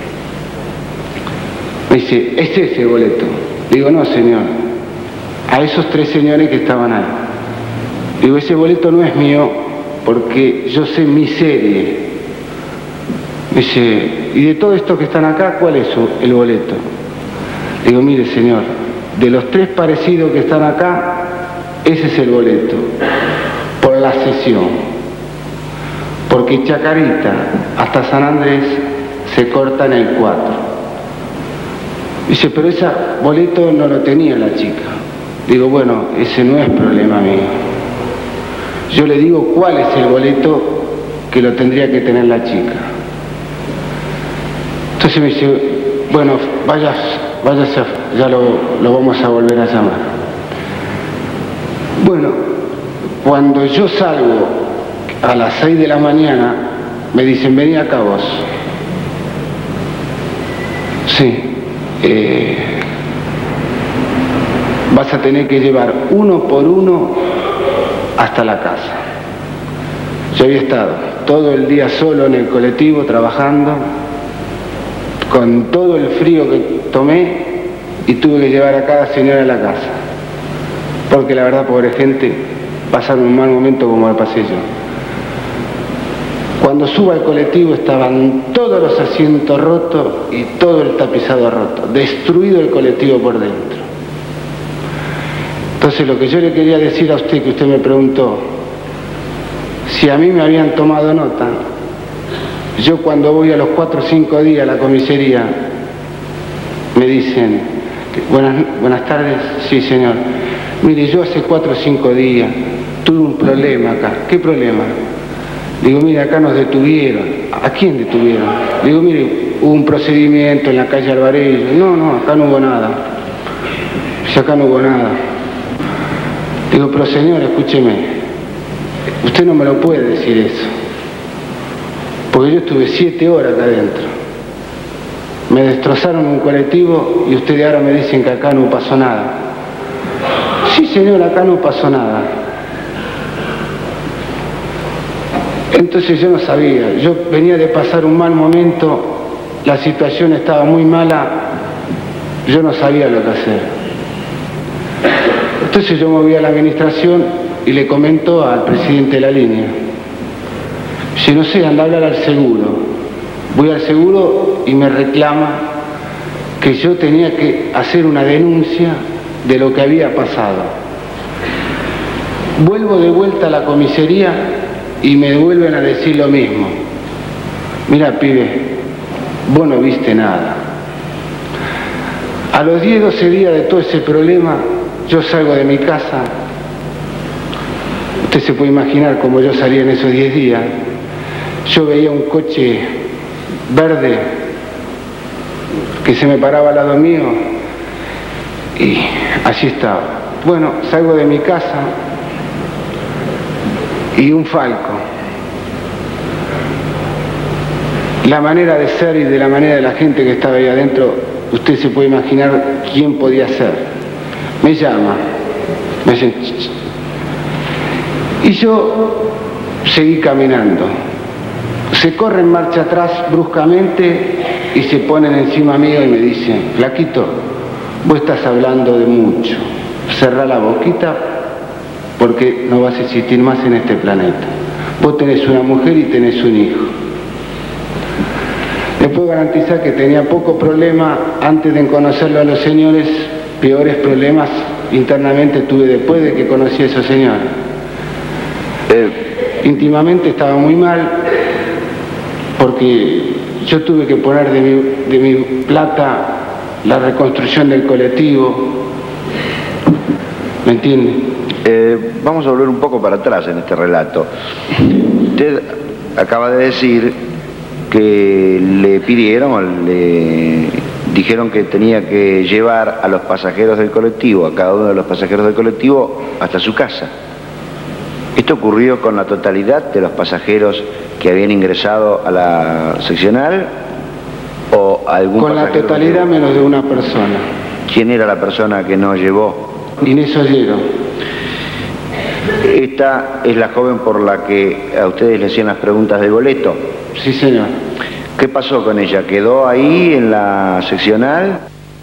Me dice, ¿es ese boleto? Le digo, no, señor, a esos tres señores que estaban ahí. Le digo, ese boleto no es mío porque yo sé mi serie. Me dice, ¿y de todo esto que están acá, cuál es el boleto? Le digo, mire, señor, de los tres parecidos que están acá, ese es el boleto, por la sesión. Porque Chacarita hasta San Andrés se corta en el cuatro. Dice, pero ese boleto no lo tenía la chica. Digo, bueno, ese no es problema mío. Yo le digo cuál es el boleto que lo tendría que tener la chica. Entonces me dice, bueno, vayas, váyase, ya lo, lo vamos a volver a llamar. Bueno, cuando yo salgo a las seis de la mañana, me dicen, vení acá vos. Sí. Eh, vas a tener que llevar uno por uno hasta la casa. Yo había estado todo el día solo en el colectivo trabajando, con todo el frío que tomé, y tuve que llevar a cada señora a la casa, porque la verdad, pobre gente, pasaron un mal momento como lo pasé yo. Cuando subo al colectivo estaban todos los asientos rotos y todo el tapizado roto, destruido el colectivo por dentro. Entonces lo que yo le quería decir a usted, que usted me preguntó, si a mí me habían tomado nota, yo cuando voy a los cuatro o cinco días a la comisaría, me dicen, buenas, buenas tardes, sí señor, mire, yo hace cuatro o cinco días tuve un problema acá. ¿Qué problema? Digo, mire, acá nos detuvieron. ¿A quién detuvieron? Digo, mire, hubo un procedimiento en la calle Alvarello. No, no, acá no hubo nada. Si acá no hubo nada. Digo, pero señor, escúcheme, usted no me lo puede decir eso. Porque yo estuve siete horas acá adentro. Me destrozaron un colectivo y ustedes ahora me dicen que acá no pasó nada. Sí, señor, acá no pasó nada. Entonces yo no sabía, yo venía de pasar un mal momento, la situación estaba muy mala, yo no sabía lo que hacer. Entonces yo me voy a la administración y le comento al presidente de la línea. Si no sé, anda a hablar al seguro. Voy al seguro y me reclama que yo tenía que hacer una denuncia de lo que había pasado. Vuelvo de vuelta a la comisaría y me vuelven a decir lo mismo. Mira, pibe, vos no viste nada. A los diez, doce días de todo ese problema, yo salgo de mi casa. Usted se puede imaginar cómo yo salía en esos diez días. Yo veía un coche verde que se me paraba al lado mío y así estaba. Bueno, salgo de mi casa y un Falco la manera de ser y de la manera de la gente que estaba ahí adentro, usted se puede imaginar quién podía ser. Me llama, me dice, y yo seguí caminando. Se corre en marcha atrás bruscamente y se ponen encima mío y me dicen, flaquito, vos estás hablando de mucho, cerrá la boquita porque no vas a existir más en este planeta. Vos tenés una mujer y tenés un hijo. Les puedo garantizar que tenía poco problema antes de conocerlo a los señores, peores problemas internamente tuve después de que conocí a esos señores. Eh, íntimamente estaba muy mal porque yo tuve que poner de mi, de mi plata la reconstrucción del colectivo. ¿Me entiende? Eh, vamos a volver un poco para atrás en este relato. Usted acaba de decir que le pidieron, le dijeron que tenía que llevar a los pasajeros del colectivo, a cada uno de los pasajeros del colectivo, hasta su casa. ¿Esto ocurrió con la totalidad de los pasajeros que habían ingresado a la seccional o algún Con la totalidad menos de una persona. ¿Quién era la persona que no llevó? Inés Ollero. Esta es la joven por la que a ustedes le hacían las preguntas del boleto. Sí, señor. ¿Qué pasó con ella? ¿Quedó ahí en la seccional?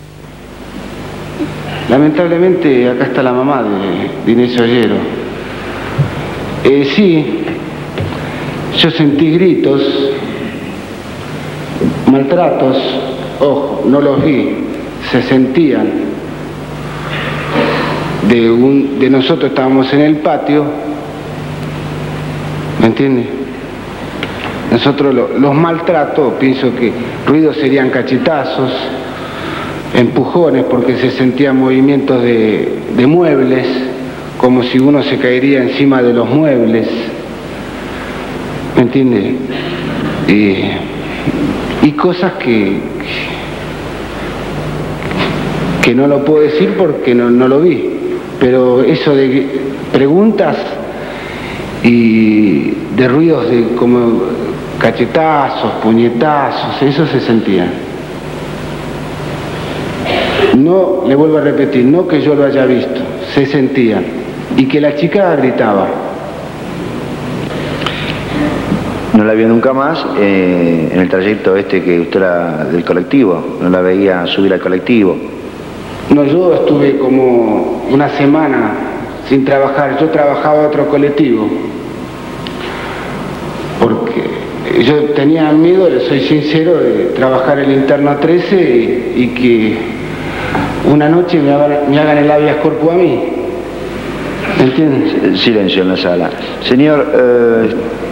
Lamentablemente acá está la mamá de, de Inés Ollero. Eh, sí, yo sentí gritos, maltratos, ojo, no los vi, se sentían. De, un, de nosotros estábamos en el patio, ¿me entiende? Nosotros lo, los maltratos, pienso que ruidos serían cachetazos, empujones, porque se sentían movimientos de, de muebles, como si uno se caería encima de los muebles, ¿me entiende? Y, y cosas que, que no lo puedo decir porque no, no lo vi. Pero eso de preguntas y de ruidos de como cachetazos, puñetazos, eso se sentía. No, le vuelvo a repetir, no que yo lo haya visto, se sentía. Y que la chica gritaba. ¿No la vio nunca más eh, en el trayecto este que usted era del colectivo? ¿No la veía subir al colectivo? No, yo estuve como una semana sin trabajar. Yo trabajaba otro colectivo. Porque yo tenía miedo, le soy sincero, de trabajar el interno trece y, y que una noche me hagan, me hagan el habeas corpus a mí. ¿Me entiendes? Silencio en la sala. Señor, eh,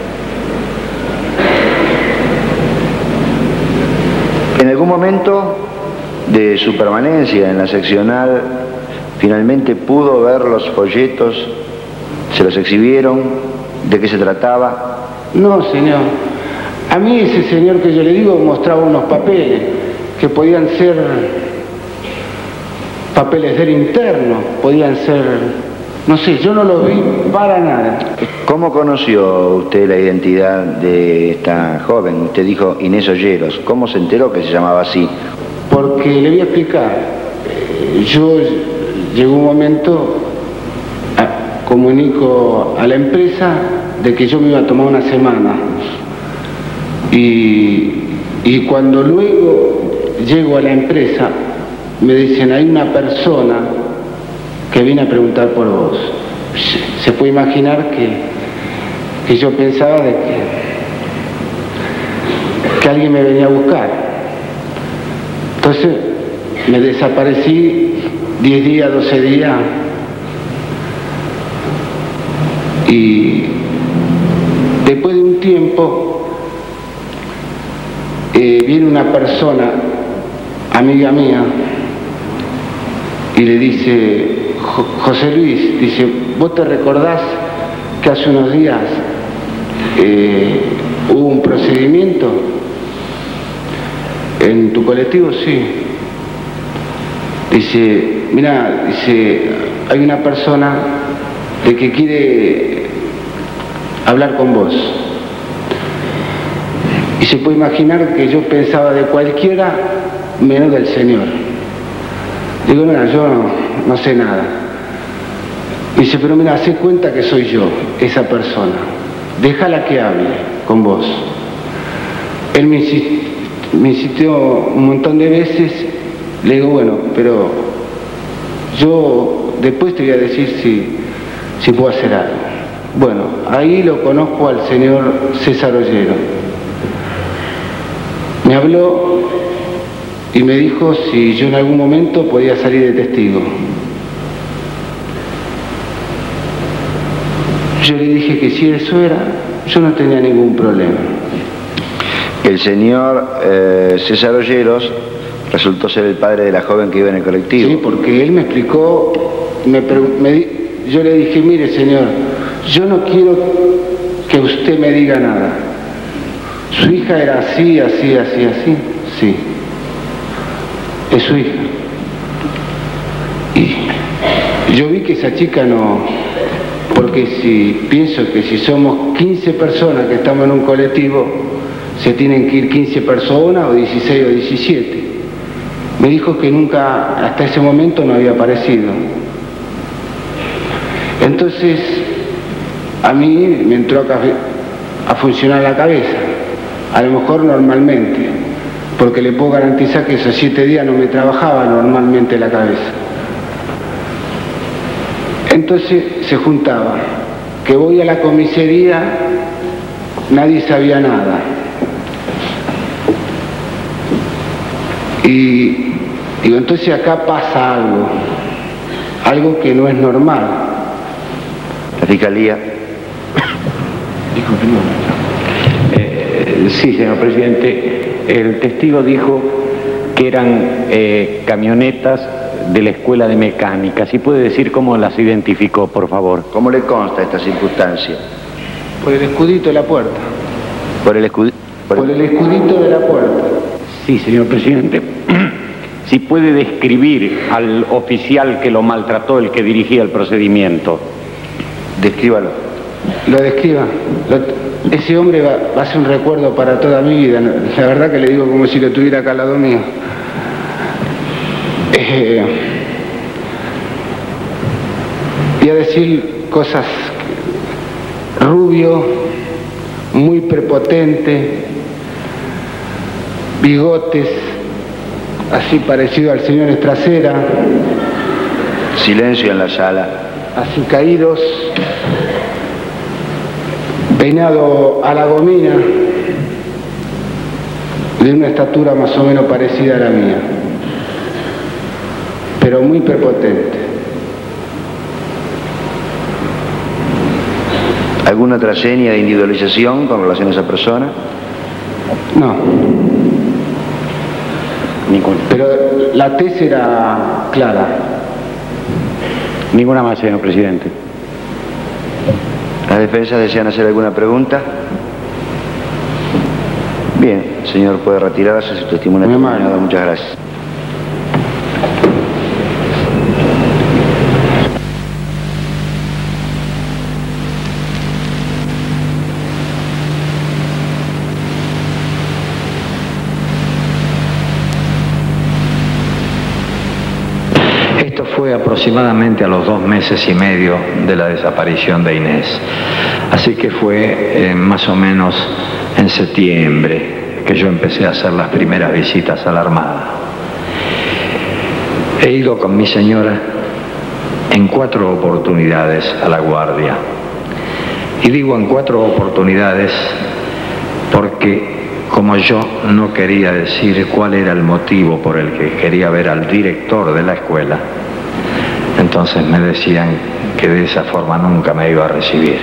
¿en algún momento de su permanencia en la seccional finalmente pudo ver los folletos? ¿Se los exhibieron? ¿De qué se trataba? No, señor. A mí ese señor que yo le digo mostraba unos papeles que podían ser papeles del interno, podían ser, no sé, yo no los vi para nada. ¿Cómo conoció usted la identidad de esta joven? Usted dijo Inés Olleros. ¿Cómo se enteró que se llamaba así? Porque le voy a explicar. Yo llegó un momento, a, comunico a la empresa de que yo me iba a tomar una semana. Y, y cuando luego llego a la empresa, me dicen, hay una persona que viene a preguntar por vos. Se puede imaginar que, que yo pensaba de que, que alguien me venía a buscar. Entonces me desaparecí diez días, doce días y después de un tiempo eh, viene una persona, amiga mía, y le dice, José Luis, dice, ¿vos te recordás que hace unos días eh, hubo un procedimiento en tu colectivo? Sí. Dice, mira, dice, hay una persona de que quiere hablar con vos. Y se puede imaginar que yo pensaba de cualquiera menos del Señor. Digo, mira, yo no, no sé nada. Y dice, pero mira, haz cuenta que soy yo, esa persona. Déjala que hable con vos. Él me insistió, me insistió un montón de veces. Le digo, bueno, pero yo después te voy a decir si, si puedo hacer algo. Bueno, ahí lo conozco al señor César Ollero. Me habló y me dijo si yo en algún momento podía salir de testigo. Yo le dije que si eso era, yo no tenía ningún problema. El señor eh, César Olleros resultó ser el padre de la joven que iba en el colectivo. Sí, porque él me explicó, me, me, yo le dije, mire señor, yo no quiero que usted me diga nada. Su hija era así, así, así, así. Sí. Es su hija. Y yo vi que esa chica no... Porque si pienso que si somos quince personas que estamos en un colectivo, se tienen que ir quince personas o dieciséis o diecisiete. Me dijo que nunca, hasta ese momento, no había aparecido. Entonces, a mí me entró a, a funcionar la cabeza. A lo mejor normalmente, porque le puedo garantizar que esos siete días no me trabajaba normalmente la cabeza. Entonces se juntaba, que voy a la comisaría, nadie sabía nada. Y digo, entonces acá pasa algo, algo que no es normal. La fiscalía. Eh, sí, señor presidente, el testigo dijo que eran eh, camionetas de la Escuela de Mecánica. ¿Sí puede decir cómo las identificó, por favor? ¿Cómo le consta esta circunstancia? Por el escudito de la puerta. ¿Por el escudito? Por, por el escudito de la puerta. Sí, señor presidente. Si puede describir al oficial que lo maltrató, el que dirigía el procedimiento. Descríbalo. Lo describa. Lo, ese hombre va, va a ser un recuerdo para toda mi vida. La verdad que le digo como si lo tuviera acá al lado mío. Eh, voy a decir cosas. Rubio, muy prepotente, bigotes, así parecido al señor Estracera. Silencio en la sala. Así caídos, peinado a la gomina, de una estatura más o menos parecida a la mía, pero muy prepotente. ¿Alguna otra seña de individualización con relación a esa persona? No. Ninguna. Pero la tez era clara. Ninguna más, señor presidente. ¿Las defensas desean hacer alguna pregunta? Bien, señor, puede retirarse, su testimonio terminado. Muchas gracias. Fue aproximadamente a los dos meses y medio de la desaparición de Inés. Así que fue eh, más o menos en septiembre que yo empecé a hacer las primeras visitas a la Armada. He ido con mi señora en cuatro oportunidades a la guardia. Y digo en cuatro oportunidades porque como yo no quería decir cuál era el motivo por el que quería ver al director de la escuela, entonces me decían que de esa forma nunca me iba a recibir.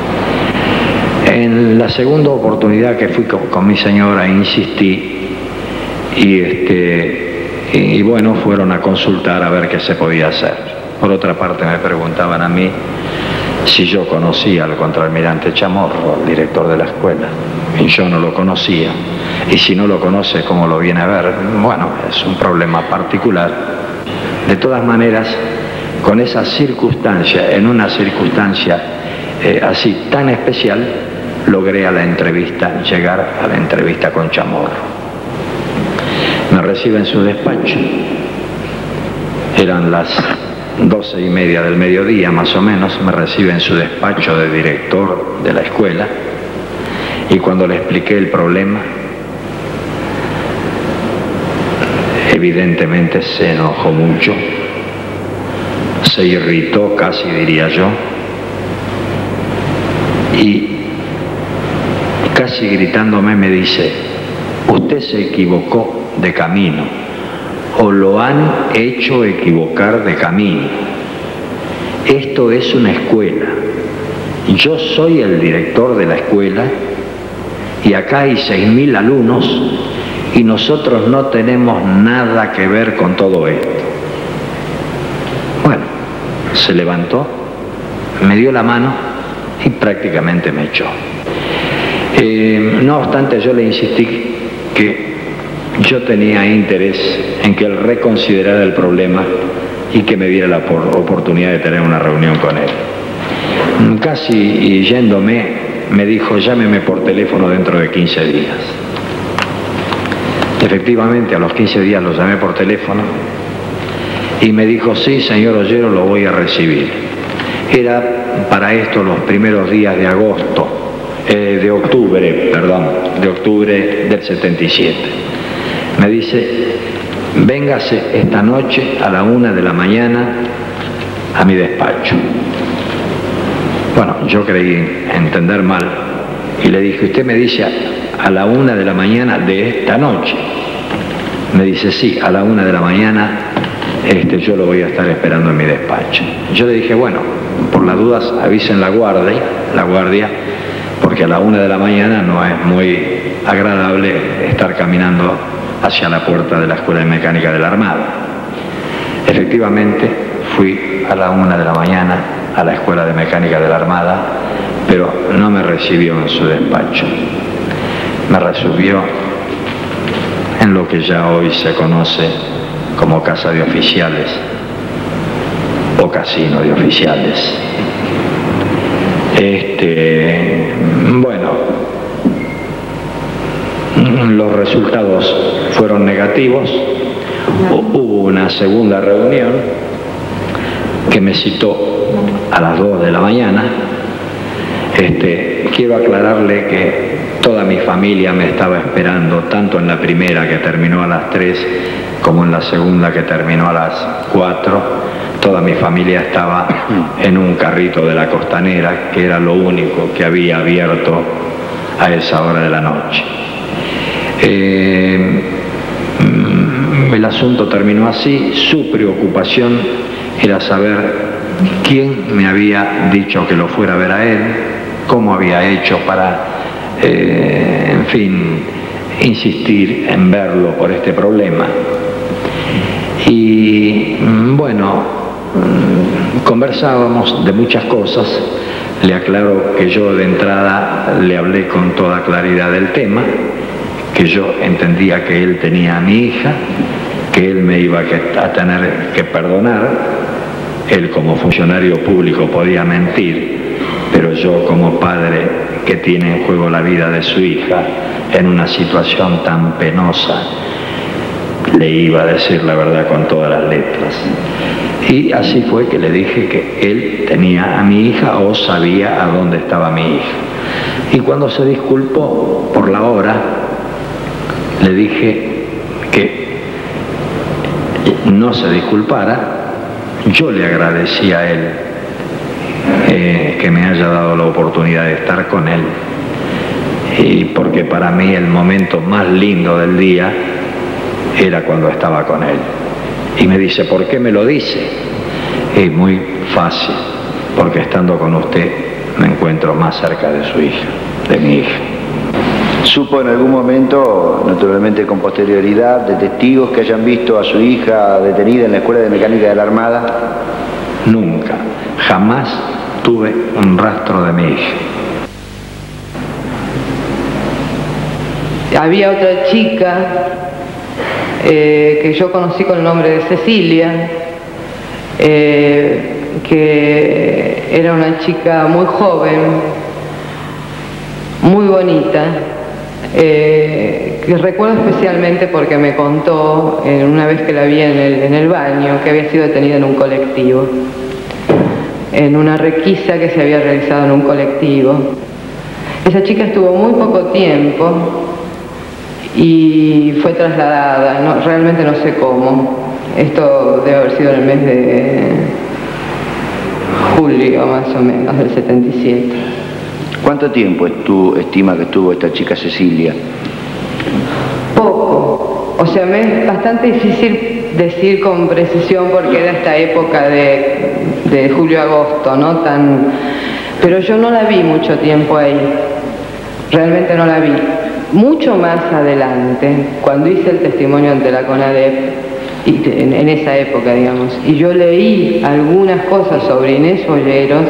En la segunda oportunidad que fui con, con mi señora insistí y, este, y, y bueno, fueron a consultar a ver qué se podía hacer. Por otra parte me preguntaban a mí si yo conocía al contraalmirante Chamorro, el director de la escuela. Y yo no lo conocía. Y si no lo conoce, ¿cómo lo viene a ver? Bueno, es un problema particular. De todas maneras, con esa circunstancia, en una circunstancia eh, así tan especial, logré a la entrevista, llegar a la entrevista con Chamorro. Me recibe en su despacho, eran las doce y media del mediodía más o menos, me recibe en su despacho de director de la escuela, y cuando le expliqué el problema, evidentemente se enojó mucho, se irritó casi, diría yo, y casi gritándome me dice: usted se equivocó de camino, o lo han hecho equivocar de camino. Esto es una escuela. Yo soy el director de la escuela y acá hay seis mil alumnos y nosotros no tenemos nada que ver con todo esto. Bueno, se levantó, me dio la mano y prácticamente me echó. Eh, no obstante, yo le insistí que yo tenía interés en que él reconsiderara el problema y que me diera la oportunidad de tener una reunión con él. Casi yéndome, me dijo: llámeme por teléfono dentro de quince días. Efectivamente, a los quince días lo llamé por teléfono y me dijo: sí, señor Ollero, lo voy a recibir. Era para esto los primeros días de agosto, eh, de octubre, perdón, de octubre del setenta y siete. Me dice: véngase esta noche a la una de la mañana a mi despacho. Bueno, yo creí entender mal y le dije: usted me dice a la una de la mañana de esta noche. Me dice: sí, a la una de la mañana este, yo lo voy a estar esperando en mi despacho. Yo le dije: bueno, por las dudas avisen la guardia, la guardia, porque a la una de la mañana no es muy agradable estar caminando hacia la puerta de la Escuela de Mecánica de la Armada. Efectivamente, fui a la una de la mañana a la Escuela de Mecánica de la Armada, pero no me recibió en su despacho. Me recibió en lo que ya hoy se conoce como Casa de Oficiales o Casino de Oficiales. Este, bueno, los resultados fueron negativos. Hubo una segunda reunión que me citó a las dos de la mañana. Este, quiero aclararle que toda mi familia me estaba esperando, tanto en la primera, que terminó a las tres, como en la segunda, que terminó a las cuatro. Toda mi familia estaba en un carrito de la Costanera, que era lo único que había abierto a esa hora de la noche. Eh, el asunto terminó así. Su preocupación era saber quién me había dicho que lo fuera a ver a él, cómo había hecho para, eh, en fin, insistir en verlo por este problema. Y bueno, conversábamos de muchas cosas. Le aclaro que yo de entrada le hablé con toda claridad del tema, que yo entendía que él tenía a mi hija, que él me iba a tener que perdonar. Él como funcionario público podía mentir, pero yo como padre que tiene en juego la vida de su hija en una situación tan penosa, le iba a decir la verdad con todas las letras. Y así fue que le dije que él tenía a mi hija o sabía a dónde estaba mi hija. Y cuando se disculpó por la hora, le dije que no se disculpara. Yo le agradecí a él eh, que me haya dado la oportunidad de estar con él, y porque para mí el momento más lindo del día era cuando estaba con él. Y me dice: ¿por qué me lo dice? Es muy fácil, porque estando con usted me encuentro más cerca de su hija, de mi hija. ¿Supo en algún momento, naturalmente con posterioridad, de testigos que hayan visto a su hija detenida en la Escuela de Mecánica de la Armada? Nunca, jamás tuve un rastro de mi hija. Había otra chica eh, que yo conocí con el nombre de Cecilia, eh, que era una chica muy joven, muy bonita, eh, que recuerdo especialmente porque me contó eh, una vez que la vi en el, en el baño que había sido detenida en un colectivo, en una requisa que se había realizado en un colectivo. Esa chica estuvo muy poco tiempo y fue trasladada, no, realmente no sé cómo. Esto debe haber sido en el mes de julio más o menos del setenta y siete. ¿Cuánto tiempo tú estima que estuvo esta chica Cecilia? Poco, o sea, me es bastante difícil decir con precisión porque era esta época de, de julio-agosto, ¿no? Tan... Pero yo no la vi mucho tiempo ahí, realmente no la vi. Mucho más adelante, cuando hice el testimonio ante la CONADEP, y en, en esa época, digamos, y yo leí algunas cosas sobre Inés Olleros,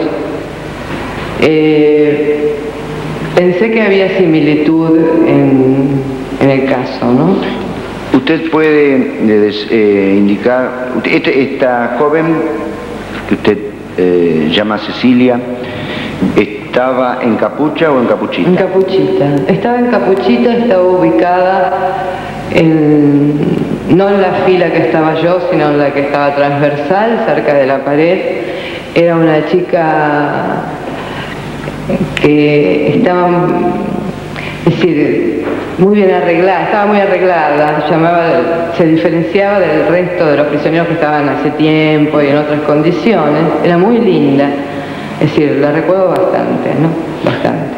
eh, pensé que había similitud en, en el caso, ¿no? ¿Usted puede eh, eh, indicar, este, esta joven que usted eh, llama Cecilia, ¿estaba en capucha o en capuchita? En capuchita. Estaba en capuchita, estaba ubicada en, no en la fila que estaba yo, sino en la que estaba transversal, cerca de la pared. Era una chica que estaba, es decir, muy bien arreglada, estaba muy arreglada, llamaba, se diferenciaba del resto de los prisioneros que estaban hace tiempo y en otras condiciones. Era muy linda. Es decir, la recuerdo bastante, ¿no? Bastante.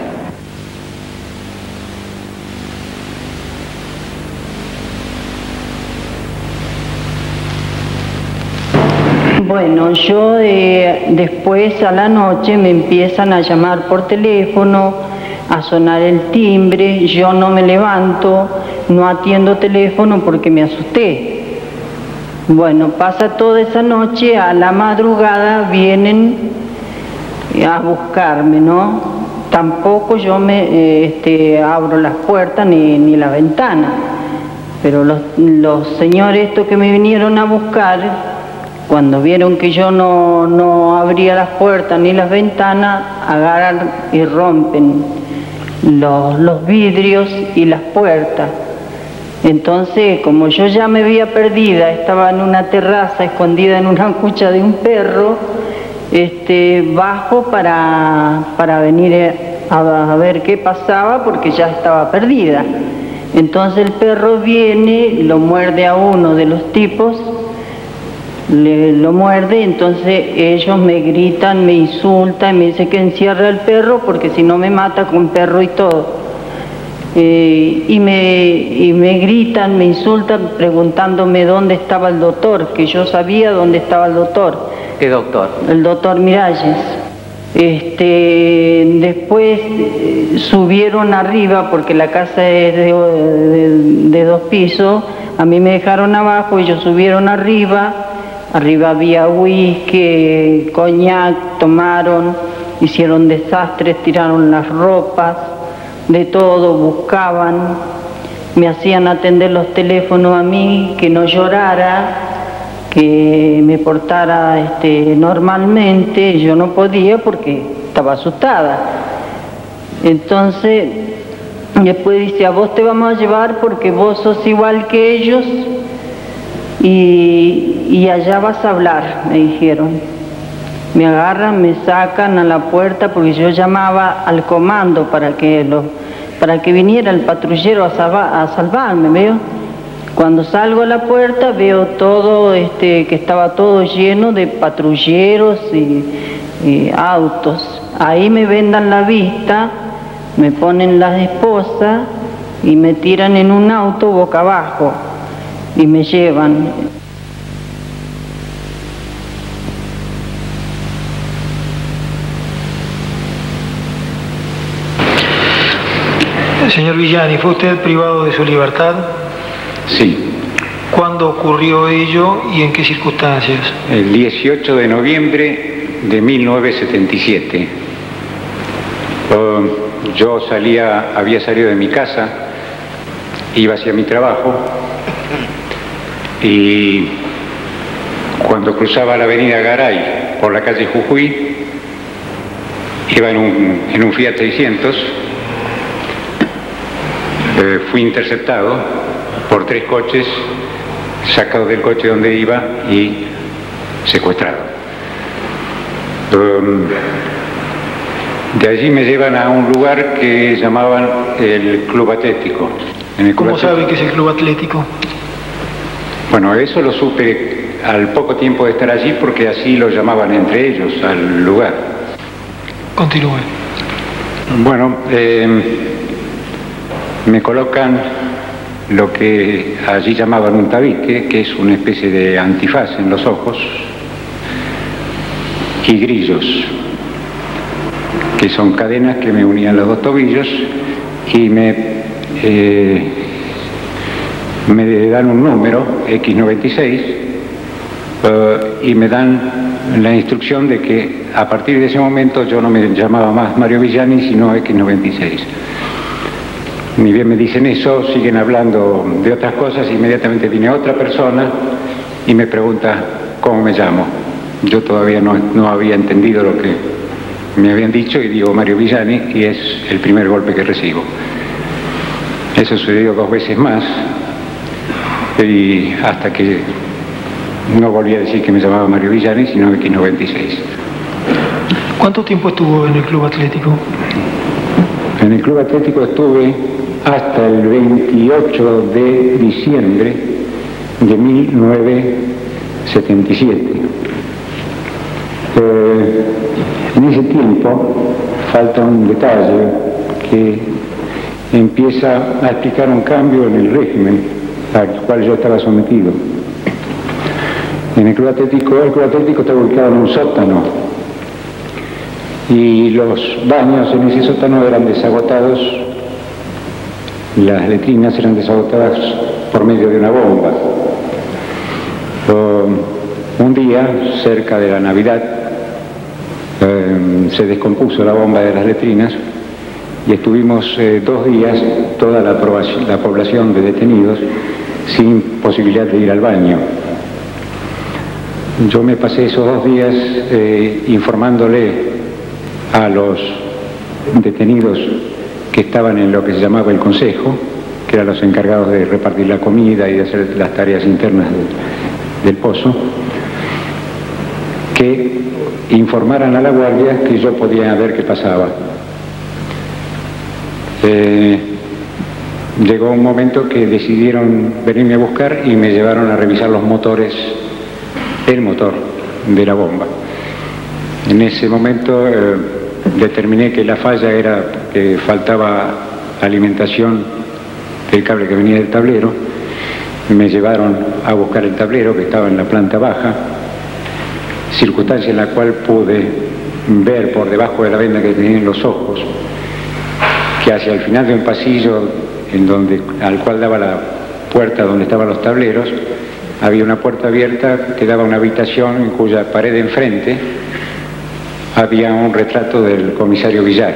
Bueno, yo eh, después a la noche me empiezan a llamar por teléfono, a sonar el timbre, yo no me levanto, no atiendo teléfono porque me asusté. Bueno, pasa toda esa noche, a la madrugada vienen a buscarme, ¿no? Tampoco yo me eh, este, abro las puertas ni, ni la ventana, pero los, los señores estos que me vinieron a buscar, cuando vieron que yo no, no abría las puertas ni las ventanas, agarran y rompen los, los vidrios y las puertas. Entonces, como yo ya me veía perdida, estaba en una terraza escondida en una cucha de un perro, Este, bajo para, para venir a, a ver qué pasaba porque ya estaba perdida. Entonces el perro viene, lo muerde a uno de los tipos, le, lo muerde, entonces ellos me gritan, me insultan, me dicen que encierra el perro porque si no me mata con perro y todo. Eh, y, me, y me gritan, me insultan preguntándome dónde estaba el doctor, que yo sabía dónde estaba el doctor. ¿Qué doctor? El doctor Miralles. Este, después eh, subieron arriba porque la casa es de, de, de dos pisos, a mí me dejaron abajo, ellos subieron arriba, arriba había whisky, coñac, tomaron, hicieron desastres, tiraron las ropas, de todo, buscaban, me hacían atender los teléfonos a mí, que no llorara, que me portara este, normalmente. Yo no podía porque estaba asustada. Entonces, después dice, a vos te vamos a llevar porque vos sos igual que ellos y, y allá vas a hablar, me dijeron. Me agarran, me sacan a la puerta porque yo llamaba al comando para que, lo, para que viniera el patrullero a, salva, a salvarme, ¿veo? Cuando salgo a la puerta veo todo, este, que estaba todo lleno de patrulleros y, y autos. Ahí me vendan la vista, me ponen las esposas y me tiran en un auto boca abajo y me llevan. Señor Villani, ¿fue usted privado de su libertad? Sí. ¿Cuándo ocurrió ello y en qué circunstancias? El dieciocho de noviembre de mil novecientos setenta y siete. Uh, yo salía, había salido de mi casa, iba hacia mi trabajo y cuando cruzaba la avenida Garay por la calle Jujuy, iba en un, en un Fiat seiscientos Eh, fui interceptado por tres coches, sacado del coche donde iba y secuestrado. Um, de allí me llevan a un lugar que llamaban el Club Atlético. En el Club ¿Cómo Atlético, sabe que es el Club Atlético? Bueno, eso lo supe al poco tiempo de estar allí porque así lo llamaban entre ellos al lugar. Continúe. Bueno, eh, me colocan lo que allí llamaban un tabique, que es una especie de antifaz en los ojos, y grillos, que son cadenas que me unían los dos tobillos, y me, eh, me dan un número, equis noventa y seis, uh, y me dan la instrucción de que a partir de ese momento yo no me llamaba más Mario Villani, sino equis noventa y seis. Ni bien me dicen eso, siguen hablando de otras cosas, inmediatamente viene otra persona y me pregunta cómo me llamo. Yo todavía no, no había entendido lo que me habían dicho y digo Mario Villani, y es el primer golpe que recibo. Eso sucedió dos veces más, y hasta que no volví a decir que me llamaba Mario Villani, sino equis noventa y seis. ¿Cuánto tiempo estuvo en el Club Atlético? En el Club Atlético estuve hasta el veintiocho de diciembre de mil novecientos setenta y siete. Eh, en ese tiempo falta un detalle que empieza a explicar un cambio en el régimen al cual yo estaba sometido. En el Club Atlético, el Club Atlético está ubicado en un sótano y los baños en ese sótano eran desagotados, las letrinas eran desagotadas por medio de una bomba. Uh, un día, cerca de la Navidad, uh, se descompuso la bomba de las letrinas y estuvimos eh, dos días, toda la, la población de detenidos, sin posibilidad de ir al baño. Yo me pasé esos dos días eh, informándole a los detenidos que estaban en lo que se llamaba el Consejo, que eran los encargados de repartir la comida y de hacer las tareas internas de, del pozo, que informaran a la guardia que yo podía ver qué pasaba. Eh, llegó un momento que decidieron venirme a buscar y me llevaron a revisar los motores, el motor de la bomba. En ese momento eh, determiné que la falla era que faltaba alimentación del cable que venía del tablero. Me llevaron a buscar el tablero que estaba en la planta baja, circunstancia en la cual pude ver por debajo de la venda que tenía en los ojos que hacia el final de un pasillo en donde, al cual daba la puerta donde estaban los tableros, había una puerta abierta que daba a una habitación en cuya pared de enfrente había un retrato del comisario Villar.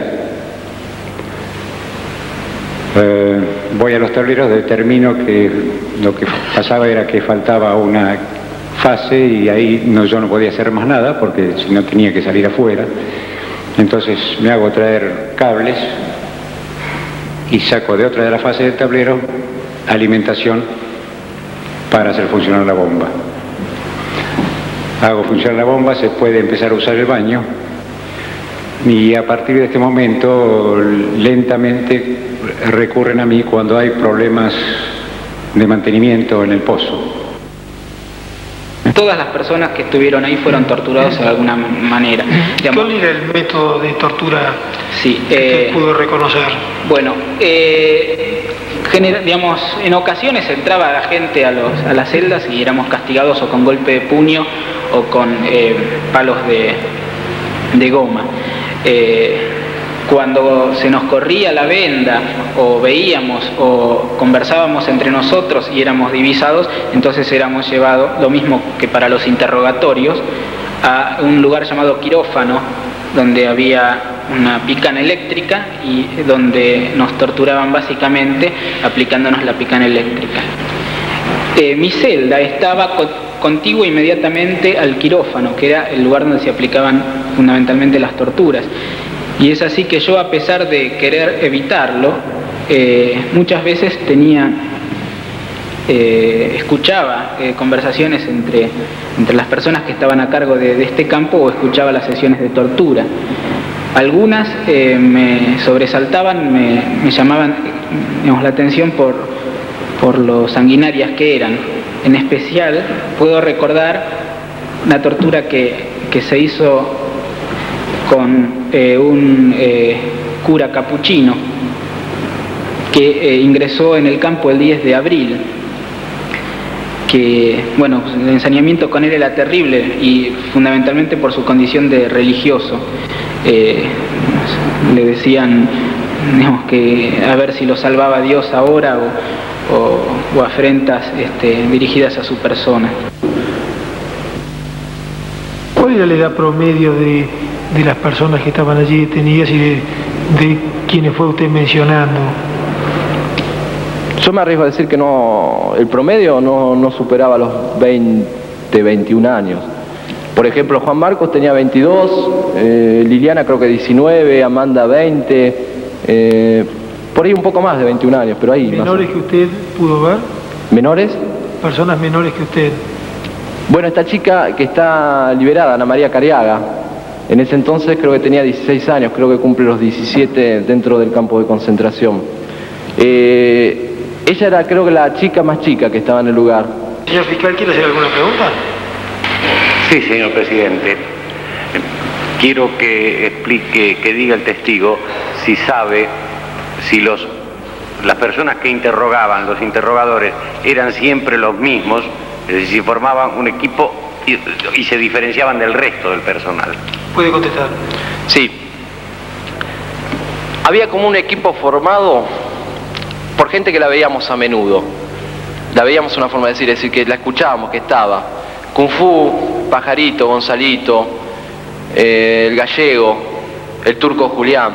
Eh, voy a los tableros, determino que lo que pasaba era que faltaba una fase y ahí no, yo no podía hacer más nada porque si no tenía que salir afuera. Entonces me hago traer cables y saco de otra de las fases del tablero alimentación para hacer funcionar la bomba. Hago funcionar la bomba, se puede empezar a usar el baño y a partir de este momento lentamente recurren a mí cuando hay problemas de mantenimiento en el pozo. Todas las personas que estuvieron ahí fueron torturados de alguna manera. ¿Cuál era el método de tortura sí, que eh, pudo reconocer? Bueno, eh, gener, digamos, en ocasiones entraba la gente a, los, a las celdas y éramos castigados o con golpe de puño o con eh, palos de, de goma. Eh, Cuando se nos corría la venda o veíamos o conversábamos entre nosotros y éramos divisados, entonces éramos llevados, lo mismo que para los interrogatorios, a un lugar llamado quirófano, donde había una picana eléctrica y donde nos torturaban básicamente aplicándonos la picana eléctrica. Eh, mi celda estaba co contigua inmediatamente al quirófano, que era el lugar donde se aplicaban fundamentalmente las torturas. Y es así que yo, a pesar de querer evitarlo, eh, muchas veces tenía, eh, escuchaba eh, conversaciones entre, entre las personas que estaban a cargo de, de este campo, o escuchaba las sesiones de tortura. Algunas eh, me sobresaltaban, me, me llamaban digamos, la atención por, por lo sanguinarias que eran. En especial puedo recordar una tortura que, que se hizo con eh, un eh, cura capuchino que eh, ingresó en el campo el diez de abril, que, bueno, el ensañamiento con él era terrible y fundamentalmente por su condición de religioso. Eh, le decían, digamos, que a ver si lo salvaba Dios ahora o, o, o afrentas este, dirigidas a su persona. ¿Cuál era la edad promedio de, de las personas que estaban allí detenidas y de, de quienes fue usted mencionando? Yo me arriesgo a decir que no, el promedio no, no superaba los veinte, veintiún años. Por ejemplo, Juan Marcos tenía veintidós, eh, Liliana creo que diecinueve, Amanda veinte, eh, por ahí un poco más de veintiún años, pero ahí ¿Menores más que usted pudo ver? ¿Menores? Personas menores que usted. Bueno, esta chica que está liberada, Ana María Cariaga, en ese entonces creo que tenía dieciséis años, creo que cumple los diecisiete dentro del campo de concentración. Eh, ella era creo que la chica más chica que estaba en el lugar. Señor fiscal, ¿quiere hacer alguna pregunta? Sí, señor presidente. Quiero que explique, que diga el testigo si sabe si los, las personas que interrogaban, los interrogadores, eran siempre los mismos, es decir, si formaban un equipo y, y se diferenciaban del resto del personal. Puede contestar. Sí. Había como un equipo formado por gente que la veíamos a menudo. La veíamos una forma de decir, es decir, que la escuchábamos, que estaba. Kung Fu, Pajarito, Gonzalito, eh, el Gallego, el Turco Julián,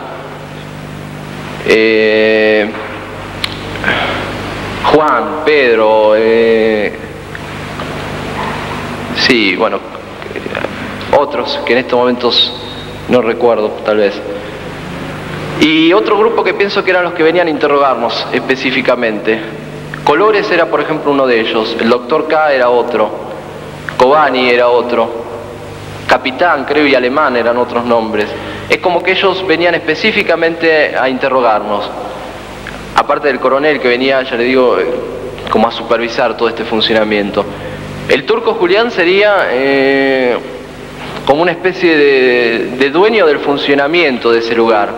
eh, Juan, Pedro, eh, sí, bueno, eh, otros que en estos momentos no recuerdo, tal vez. Y otro grupo que pienso que eran los que venían a interrogarnos específicamente. Colores era, por ejemplo, uno de ellos, el doctor K era otro. Cobani era otro, Capitán, creo, y Alemán eran otros nombres. Es como que ellos venían específicamente a interrogarnos. Aparte del coronel que venía, ya le digo, como a supervisar todo este funcionamiento. El Turco Julián sería eh, como una especie de, de dueño del funcionamiento de ese lugar.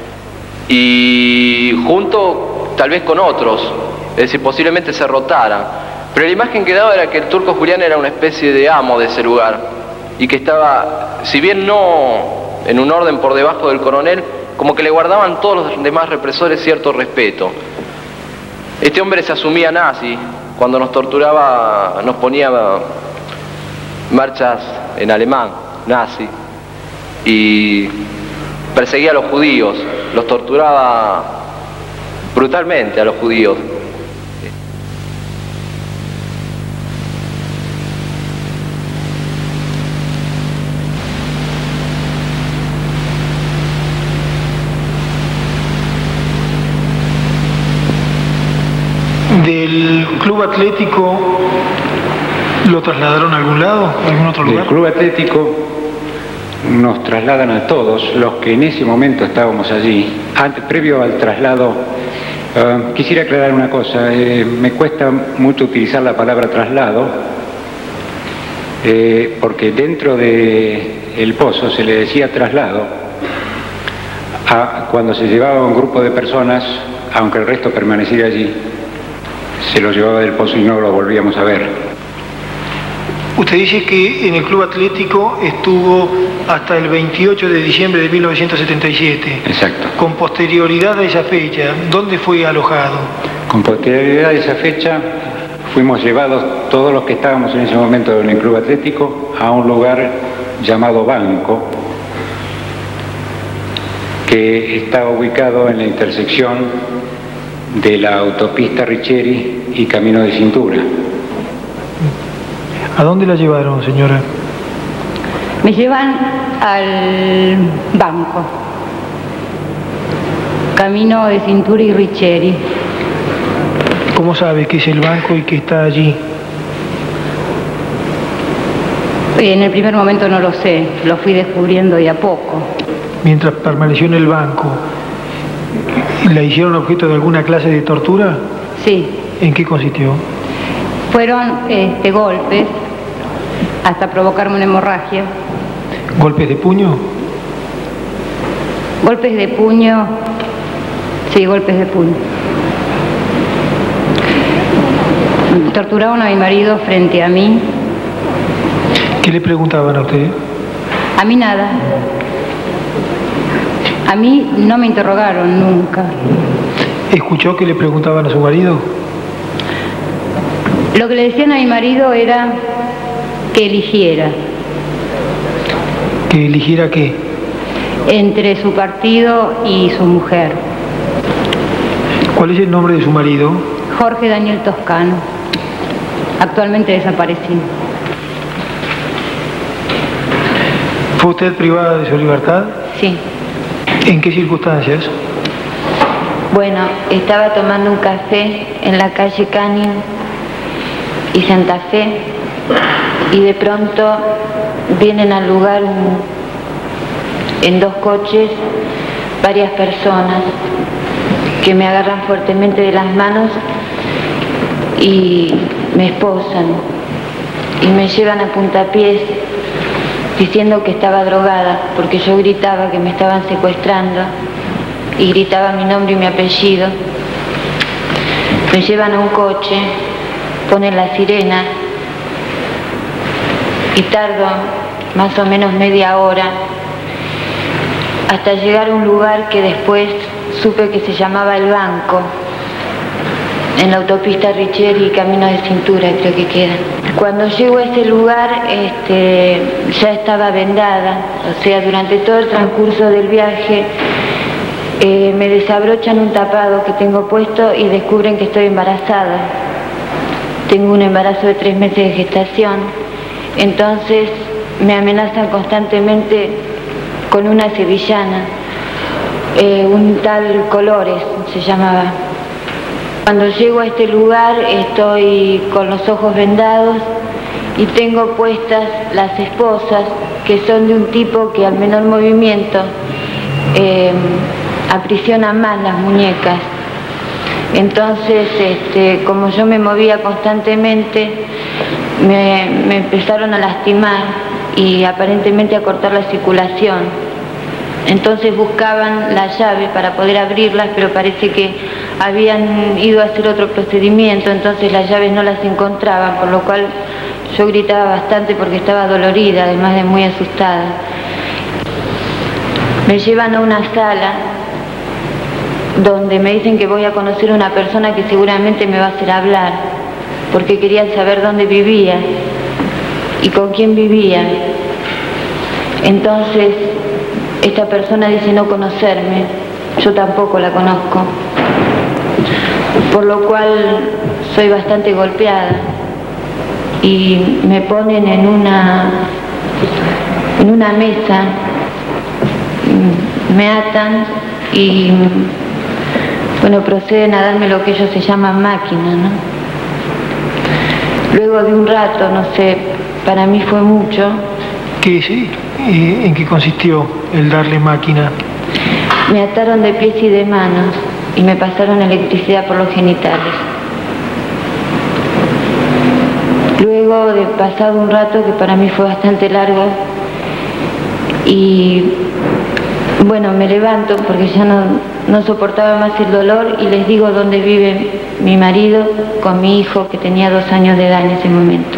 Y junto tal vez con otros, es decir, posiblemente se rotaran. Pero la imagen que daba era que el Turco Julián era una especie de amo de ese lugar y que estaba, si bien no en un orden por debajo del coronel, como que le guardaban todos los demás represores cierto respeto. Este hombre se asumía nazi, cuando nos torturaba nos ponía marchas en alemán, nazi, y perseguía a los judíos, los torturaba brutalmente a los judíos. ¿Del club atlético lo trasladaron a algún lado, a algún otro lugar? Del club atlético nos trasladan a todos los que en ese momento estábamos allí. Antes, previo al traslado, uh, quisiera aclarar una cosa. Eh, me cuesta mucho utilizar la palabra traslado, eh, porque dentro del pozo se le decía traslado a cuando se llevaba un grupo de personas, aunque el resto permaneciera allí, se lo llevaba del pozo y no lo volvíamos a ver. Usted dice que en el club atlético estuvo hasta el veintiocho de diciembre de mil novecientos setenta y siete. Exacto. Con posterioridad a esa fecha, ¿dónde fue alojado? Con posterioridad a esa fecha fuimos llevados todos los que estábamos en ese momento en el club atlético a un lugar llamado Banco, que está ubicado en la intersección de la autopista Richeri y Camino de Cintura. ¿A dónde la llevaron, señora? Me llevan al banco. Camino de Cintura y Richeri. ¿Cómo sabe que es el banco y que está allí? En el primer momento no lo sé, lo fui descubriendo de a poco. Mientras permaneció en el banco, ¿la hicieron objeto de alguna clase de tortura? Sí. ¿En qué consistió? Fueron este, golpes hasta provocarme una hemorragia. ¿Golpes de puño? Golpes de puño, sí, golpes de puño. Torturaron a mi marido frente a mí. ¿Qué le preguntaban a usted? A mí nada. A mí no me interrogaron nunca. ¿Escuchó que le preguntaban a su marido? Lo que le decían a mi marido era que eligiera. ¿Que eligiera qué? Entre su partido y su mujer. ¿Cuál es el nombre de su marido? Jorge Daniel Toscano, actualmente desaparecido. ¿Fue usted privada de su libertad? Sí. ¿En qué circunstancias? Bueno, estaba tomando un café en la calle Canning y Santa Fe y de pronto vienen al lugar en dos coches varias personas que me agarran fuertemente de las manos y me esposan y me llevan a puntapiés diciendo que estaba drogada porque yo gritaba que me estaban secuestrando y gritaba mi nombre y mi apellido. Me llevan a un coche, ponen la sirena y tardo más o menos media hora hasta llegar a un lugar que después supe que se llamaba El Banco, en la autopista Richeri y Camino de Cintura creo que queda. Cuando llego a ese lugar este, ya estaba vendada, o sea, durante todo el transcurso del viaje eh, me desabrochan un tapado que tengo puesto y descubren que estoy embarazada. Tengo un embarazo de tres meses de gestación, entonces me amenazan constantemente con una sevillana, eh, un tal Colores se llamaba. Cuando llego a este lugar estoy con los ojos vendados y tengo puestas las esposas que son de un tipo que al menor movimiento eh, aprisiona más las muñecas. Entonces, este, como yo me movía constantemente, me, me empezaron a lastimar y aparentemente a cortar la circulación. Entonces buscaban la llave para poder abrirlas, pero parece que habían ido a hacer otro procedimiento, entonces las llaves no las encontraban, por lo cual yo gritaba bastante porque estaba dolorida, además de muy asustada. Me llevan a una sala donde me dicen que voy a conocer a una persona que seguramente me va a hacer hablar, porque querían saber dónde vivía y con quién vivía. Entonces esta persona dice no conocerme, yo tampoco la conozco, por lo cual soy bastante golpeada y me ponen en una, en una mesa, me atan y bueno, proceden a darme lo que ellos se llaman máquina, ¿no? Luego de un rato, no sé, para mí fue mucho. ¿Qué, sí? ¿En qué consistió el darle máquina? Me ataron de pies y de manos y me pasaron electricidad por los genitales. Luego de pasado un rato, que para mí fue bastante largo, y bueno, me levanto porque ya no, no soportaba más el dolor y les digo dónde vive mi marido con mi hijo que tenía dos años de edad en ese momento.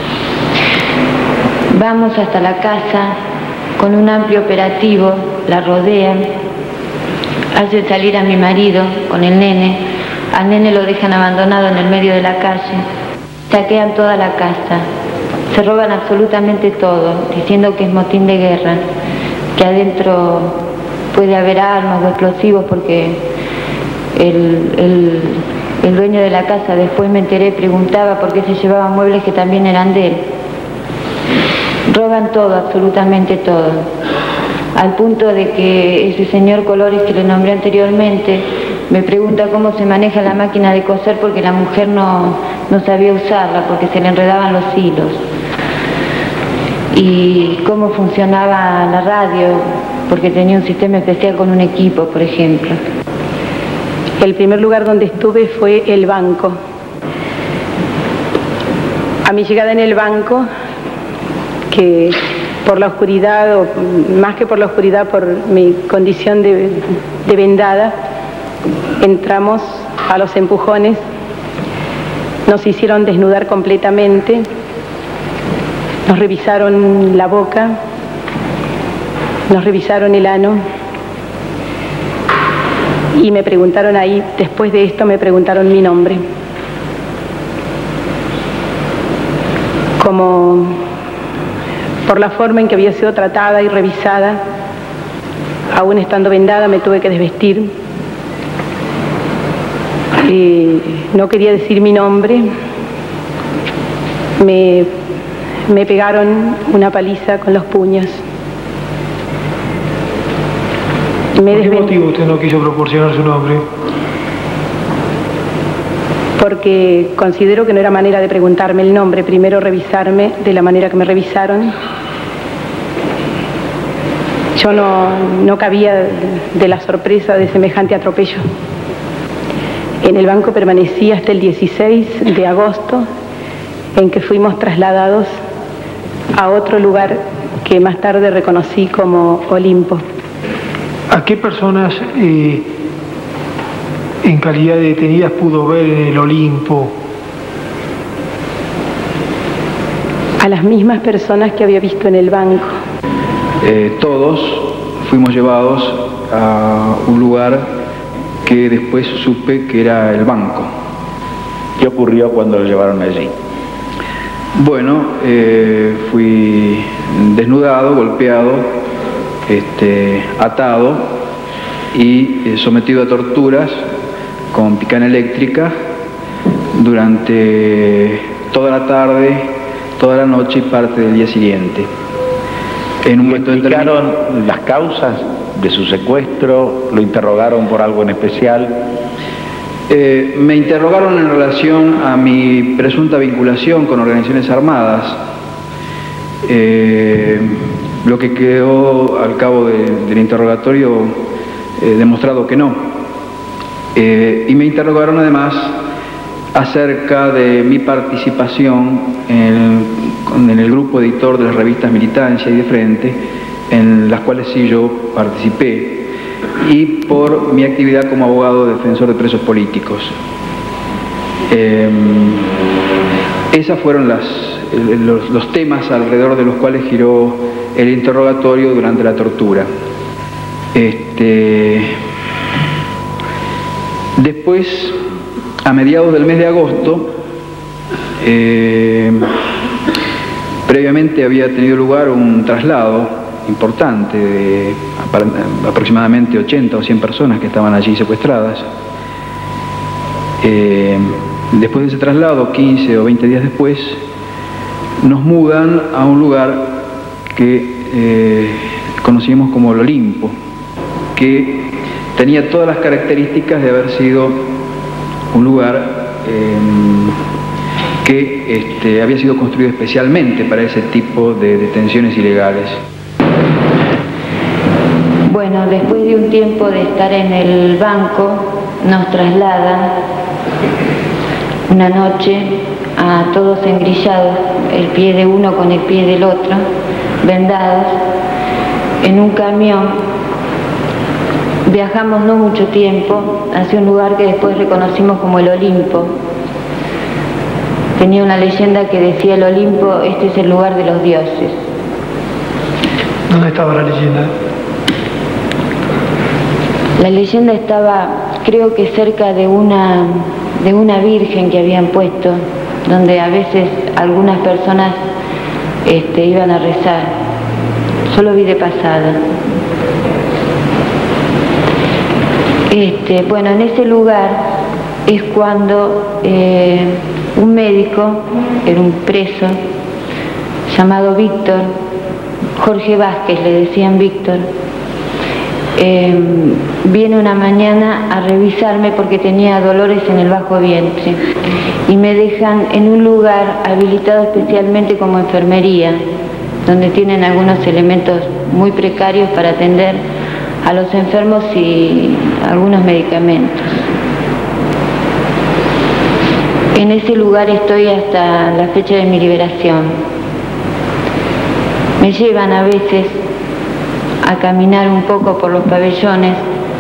Vamos hasta la casa con un amplio operativo, la rodean, hacen salir a mi marido con el nene, al nene lo dejan abandonado en el medio de la calle, saquean toda la casa, se roban absolutamente todo, diciendo que es motín de guerra, que adentro puede haber armas o explosivos porque el, el, el dueño de la casa, después me enteré, preguntaba por qué se llevaban muebles que también eran de él. Roban todo, absolutamente todo. al punto de que ese señor Colores que le nombré anteriormente me pregunta cómo se maneja la máquina de coser porque la mujer no, no sabía usarla, porque se le enredaban los hilos. Y cómo funcionaba la radio, porque tenía un sistema especial con un equipo, por ejemplo. El primer lugar donde estuve fue el banco. A mi llegada en el banco, que por la oscuridad, o más que por la oscuridad, por mi condición de, de vendada, entramos a los empujones, nos hicieron desnudar completamente, nos revisaron la boca, nos revisaron el ano y me preguntaron ahí, después de esto me preguntaron mi nombre. Como por la forma en que había sido tratada y revisada, aún estando vendada me tuve que desvestir. Eh, no quería decir mi nombre. Me, me pegaron una paliza con los puños. Me ¿Por qué motivo usted no quiso proporcionar su nombre? Porque considero que no era manera de preguntarme el nombre, primero revisarme de la manera que me revisaron. Yo no, no cabía de la sorpresa de semejante atropello. En el banco permanecí hasta el dieciséis de agosto, en que fuimos trasladados a otro lugar que más tarde reconocí como Olimpo. ¿A qué personas eh, en calidad de detenidas pudo ver en el Olimpo? A las mismas personas que había visto en el banco. Eh, todos fuimos llevados a un lugar que después supe que era el banco. ¿Qué ocurrió cuando lo llevaron allí? Bueno, eh, fui desnudado, golpeado, este, atado y eh, sometido a torturas con picana eléctrica durante toda la tarde, toda la noche y parte del día siguiente. En un momento ¿Explicaron las causas de su secuestro? ¿Lo interrogaron por algo en especial? Eh, me interrogaron en relación a mi presunta vinculación con organizaciones armadas, eh, lo que quedó al cabo de, del interrogatorio eh, demostrado que no. Eh, y me interrogaron además acerca de mi participación en, en el grupo editor de las revistas Militancia y De Frente, en las cuales sí yo participé, y por mi actividad como abogado defensor de presos políticos. Eh, esas fueron las, los, los temas alrededor de los cuales giró el interrogatorio durante la tortura. Este, después, a mediados del mes de agosto, eh, previamente había tenido lugar un traslado importante de aproximadamente ochenta o cien personas que estaban allí secuestradas. Eh, después de ese traslado, quince o veinte días después, nos mudan a un lugar que eh, conocimos como el Olimpo, que tenía todas las características de haber sido un lugar eh, que este, había sido construido especialmente para ese tipo de detenciones ilegales. Bueno, después de un tiempo de estar en el banco, nos trasladan una noche a todos engrillados, el pie de uno con el pie del otro, vendados, en un camión. Viajamos no mucho tiempo hacia un lugar que después reconocimos como el Olimpo. Tenía una leyenda que decía el Olimpo, este es el lugar de los dioses. ¿Dónde estaba la leyenda? La leyenda estaba, creo que cerca de una, de una virgen que habían puesto, donde a veces algunas personas este, iban a rezar. Yo lo vi de pasada. Este, bueno, en ese lugar es cuando eh, un médico, era un preso, llamado Víctor, Jorge Vázquez, le decían Víctor, eh, viene una mañana a revisarme porque tenía dolores en el bajo vientre y me dejan en un lugar habilitado especialmente como enfermería, donde tienen algunos elementos muy precarios para atender a los enfermos y algunos medicamentos. En ese lugar estoy hasta la fecha de mi liberación. Me llevan a veces a caminar un poco por los pabellones,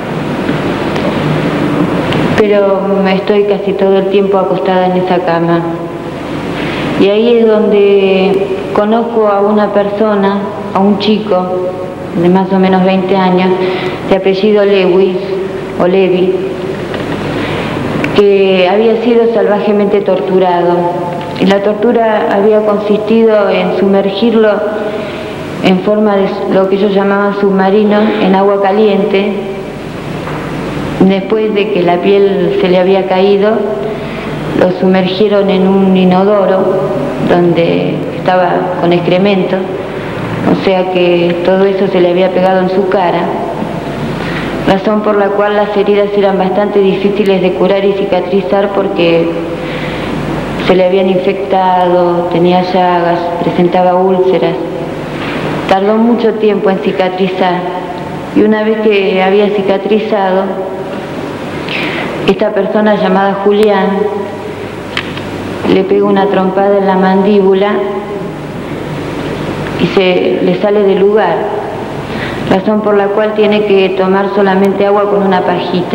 pero estoy casi todo el tiempo acostada en esa cama. Y ahí es donde conozco a una persona, a un chico de más o menos veinte años, de apellido Lewis o Levi, que había sido salvajemente torturado. Y la tortura había consistido en sumergirlo en forma de lo que ellos llamaban submarino en agua caliente. Después de que la piel se le había caído, lo sumergieron en un inodoro donde estaba con excremento, o sea que todo eso se le había pegado en su cara, razón por la cual las heridas eran bastante difíciles de curar y cicatrizar porque se le habían infectado, tenía llagas, presentaba úlceras. Tardó mucho tiempo en cicatrizar y una vez que había cicatrizado, esta persona llamada Julián le pega una trompada en la mandíbula y se le sale del lugar, razón por la cual tiene que tomar solamente agua con una pajita.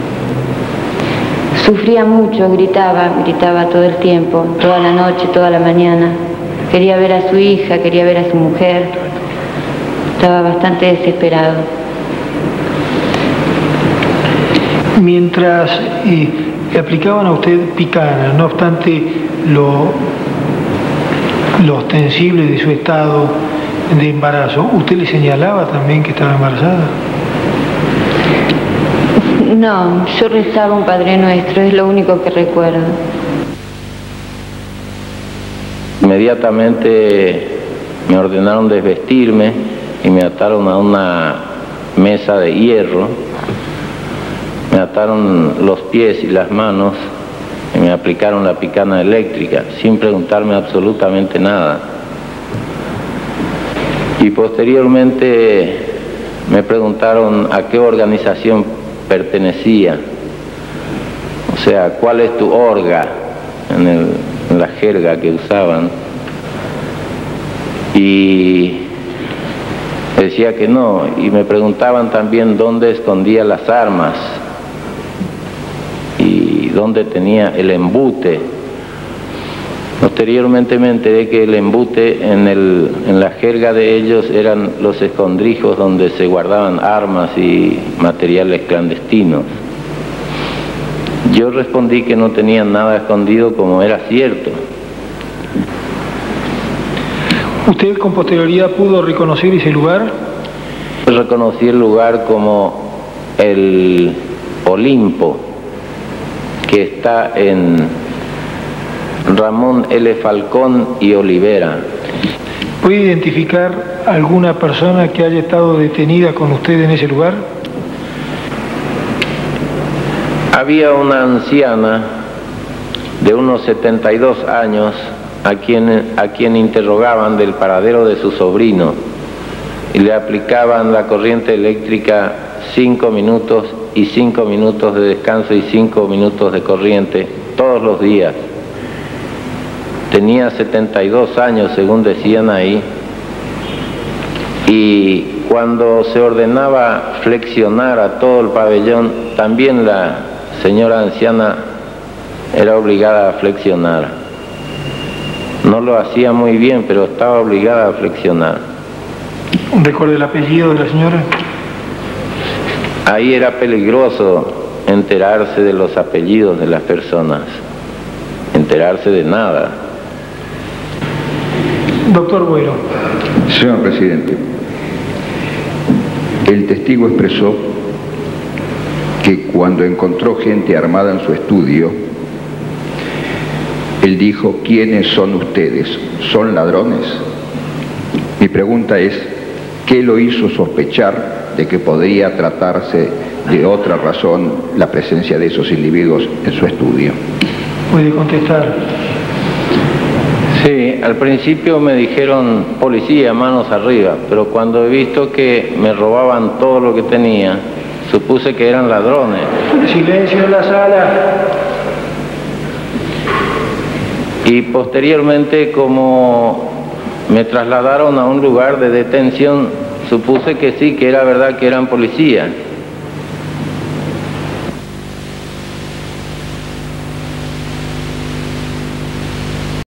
Sufría mucho, gritaba, gritaba todo el tiempo, toda la noche, toda la mañana. Quería ver a su hija, quería ver a su mujer. Estaba bastante desesperado. Mientras eh, le aplicaban a usted picana, no obstante lo, lo ostensible de su estado de embarazo, ¿usted le señalaba también que estaba embarazada? No, yo rezaba un Padre Nuestro, es lo único que recuerdo. Inmediatamente me ordenaron desvestirme y me ataron a una mesa de hierro, me ataron los pies y las manos y me aplicaron la picana eléctrica sin preguntarme absolutamente nada. Y posteriormente me preguntaron a qué organización pertenecía, o sea, cuál es tu orga, en, el, en la jerga que usaban, y decía que no, y me preguntaban también dónde escondía las armas y dónde tenía el embute. Posteriormente me enteré que el embute en, el, en la jerga de ellos eran los escondrijos donde se guardaban armas y materiales clandestinos. Yo respondí que no tenían nada escondido, como era cierto. ¿Usted con posterioridad pudo reconocer ese lugar? Reconocí el lugar como el Olimpo, que está en Ramón L. Falcón y Olivera. ¿Puede identificar alguna persona que haya estado detenida con usted en ese lugar? Había una anciana de unos setenta y dos años a quien, a quien interrogaban del paradero de su sobrino y le aplicaban la corriente eléctrica cinco minutos y cinco minutos de descanso y cinco minutos de corriente todos los días. Tenía setenta y dos años, según decían ahí, y cuando se ordenaba flexionar a todo el pabellón, también la señora anciana era obligada a flexionar. No lo hacía muy bien, pero estaba obligada a flexionar. ¿Recuerda el apellido de la señora? Ahí era peligroso enterarse de los apellidos de las personas, enterarse de nada. Doctor Buero. Señor presidente, el testigo expresó que cuando encontró gente armada en su estudio, él dijo: ¿quiénes son ustedes? ¿Son ladrones? Mi pregunta es, ¿qué lo hizo sospechar de que podría tratarse de otra razón la presencia de esos individuos en su estudio? Puede contestar. Sí, al principio me dijeron policía, manos arriba, pero cuando he visto que me robaban todo lo que tenía, supuse que eran ladrones. Silencio en la sala. Y posteriormente, como me trasladaron a un lugar de detención, supuse que sí, que era verdad que eran policías.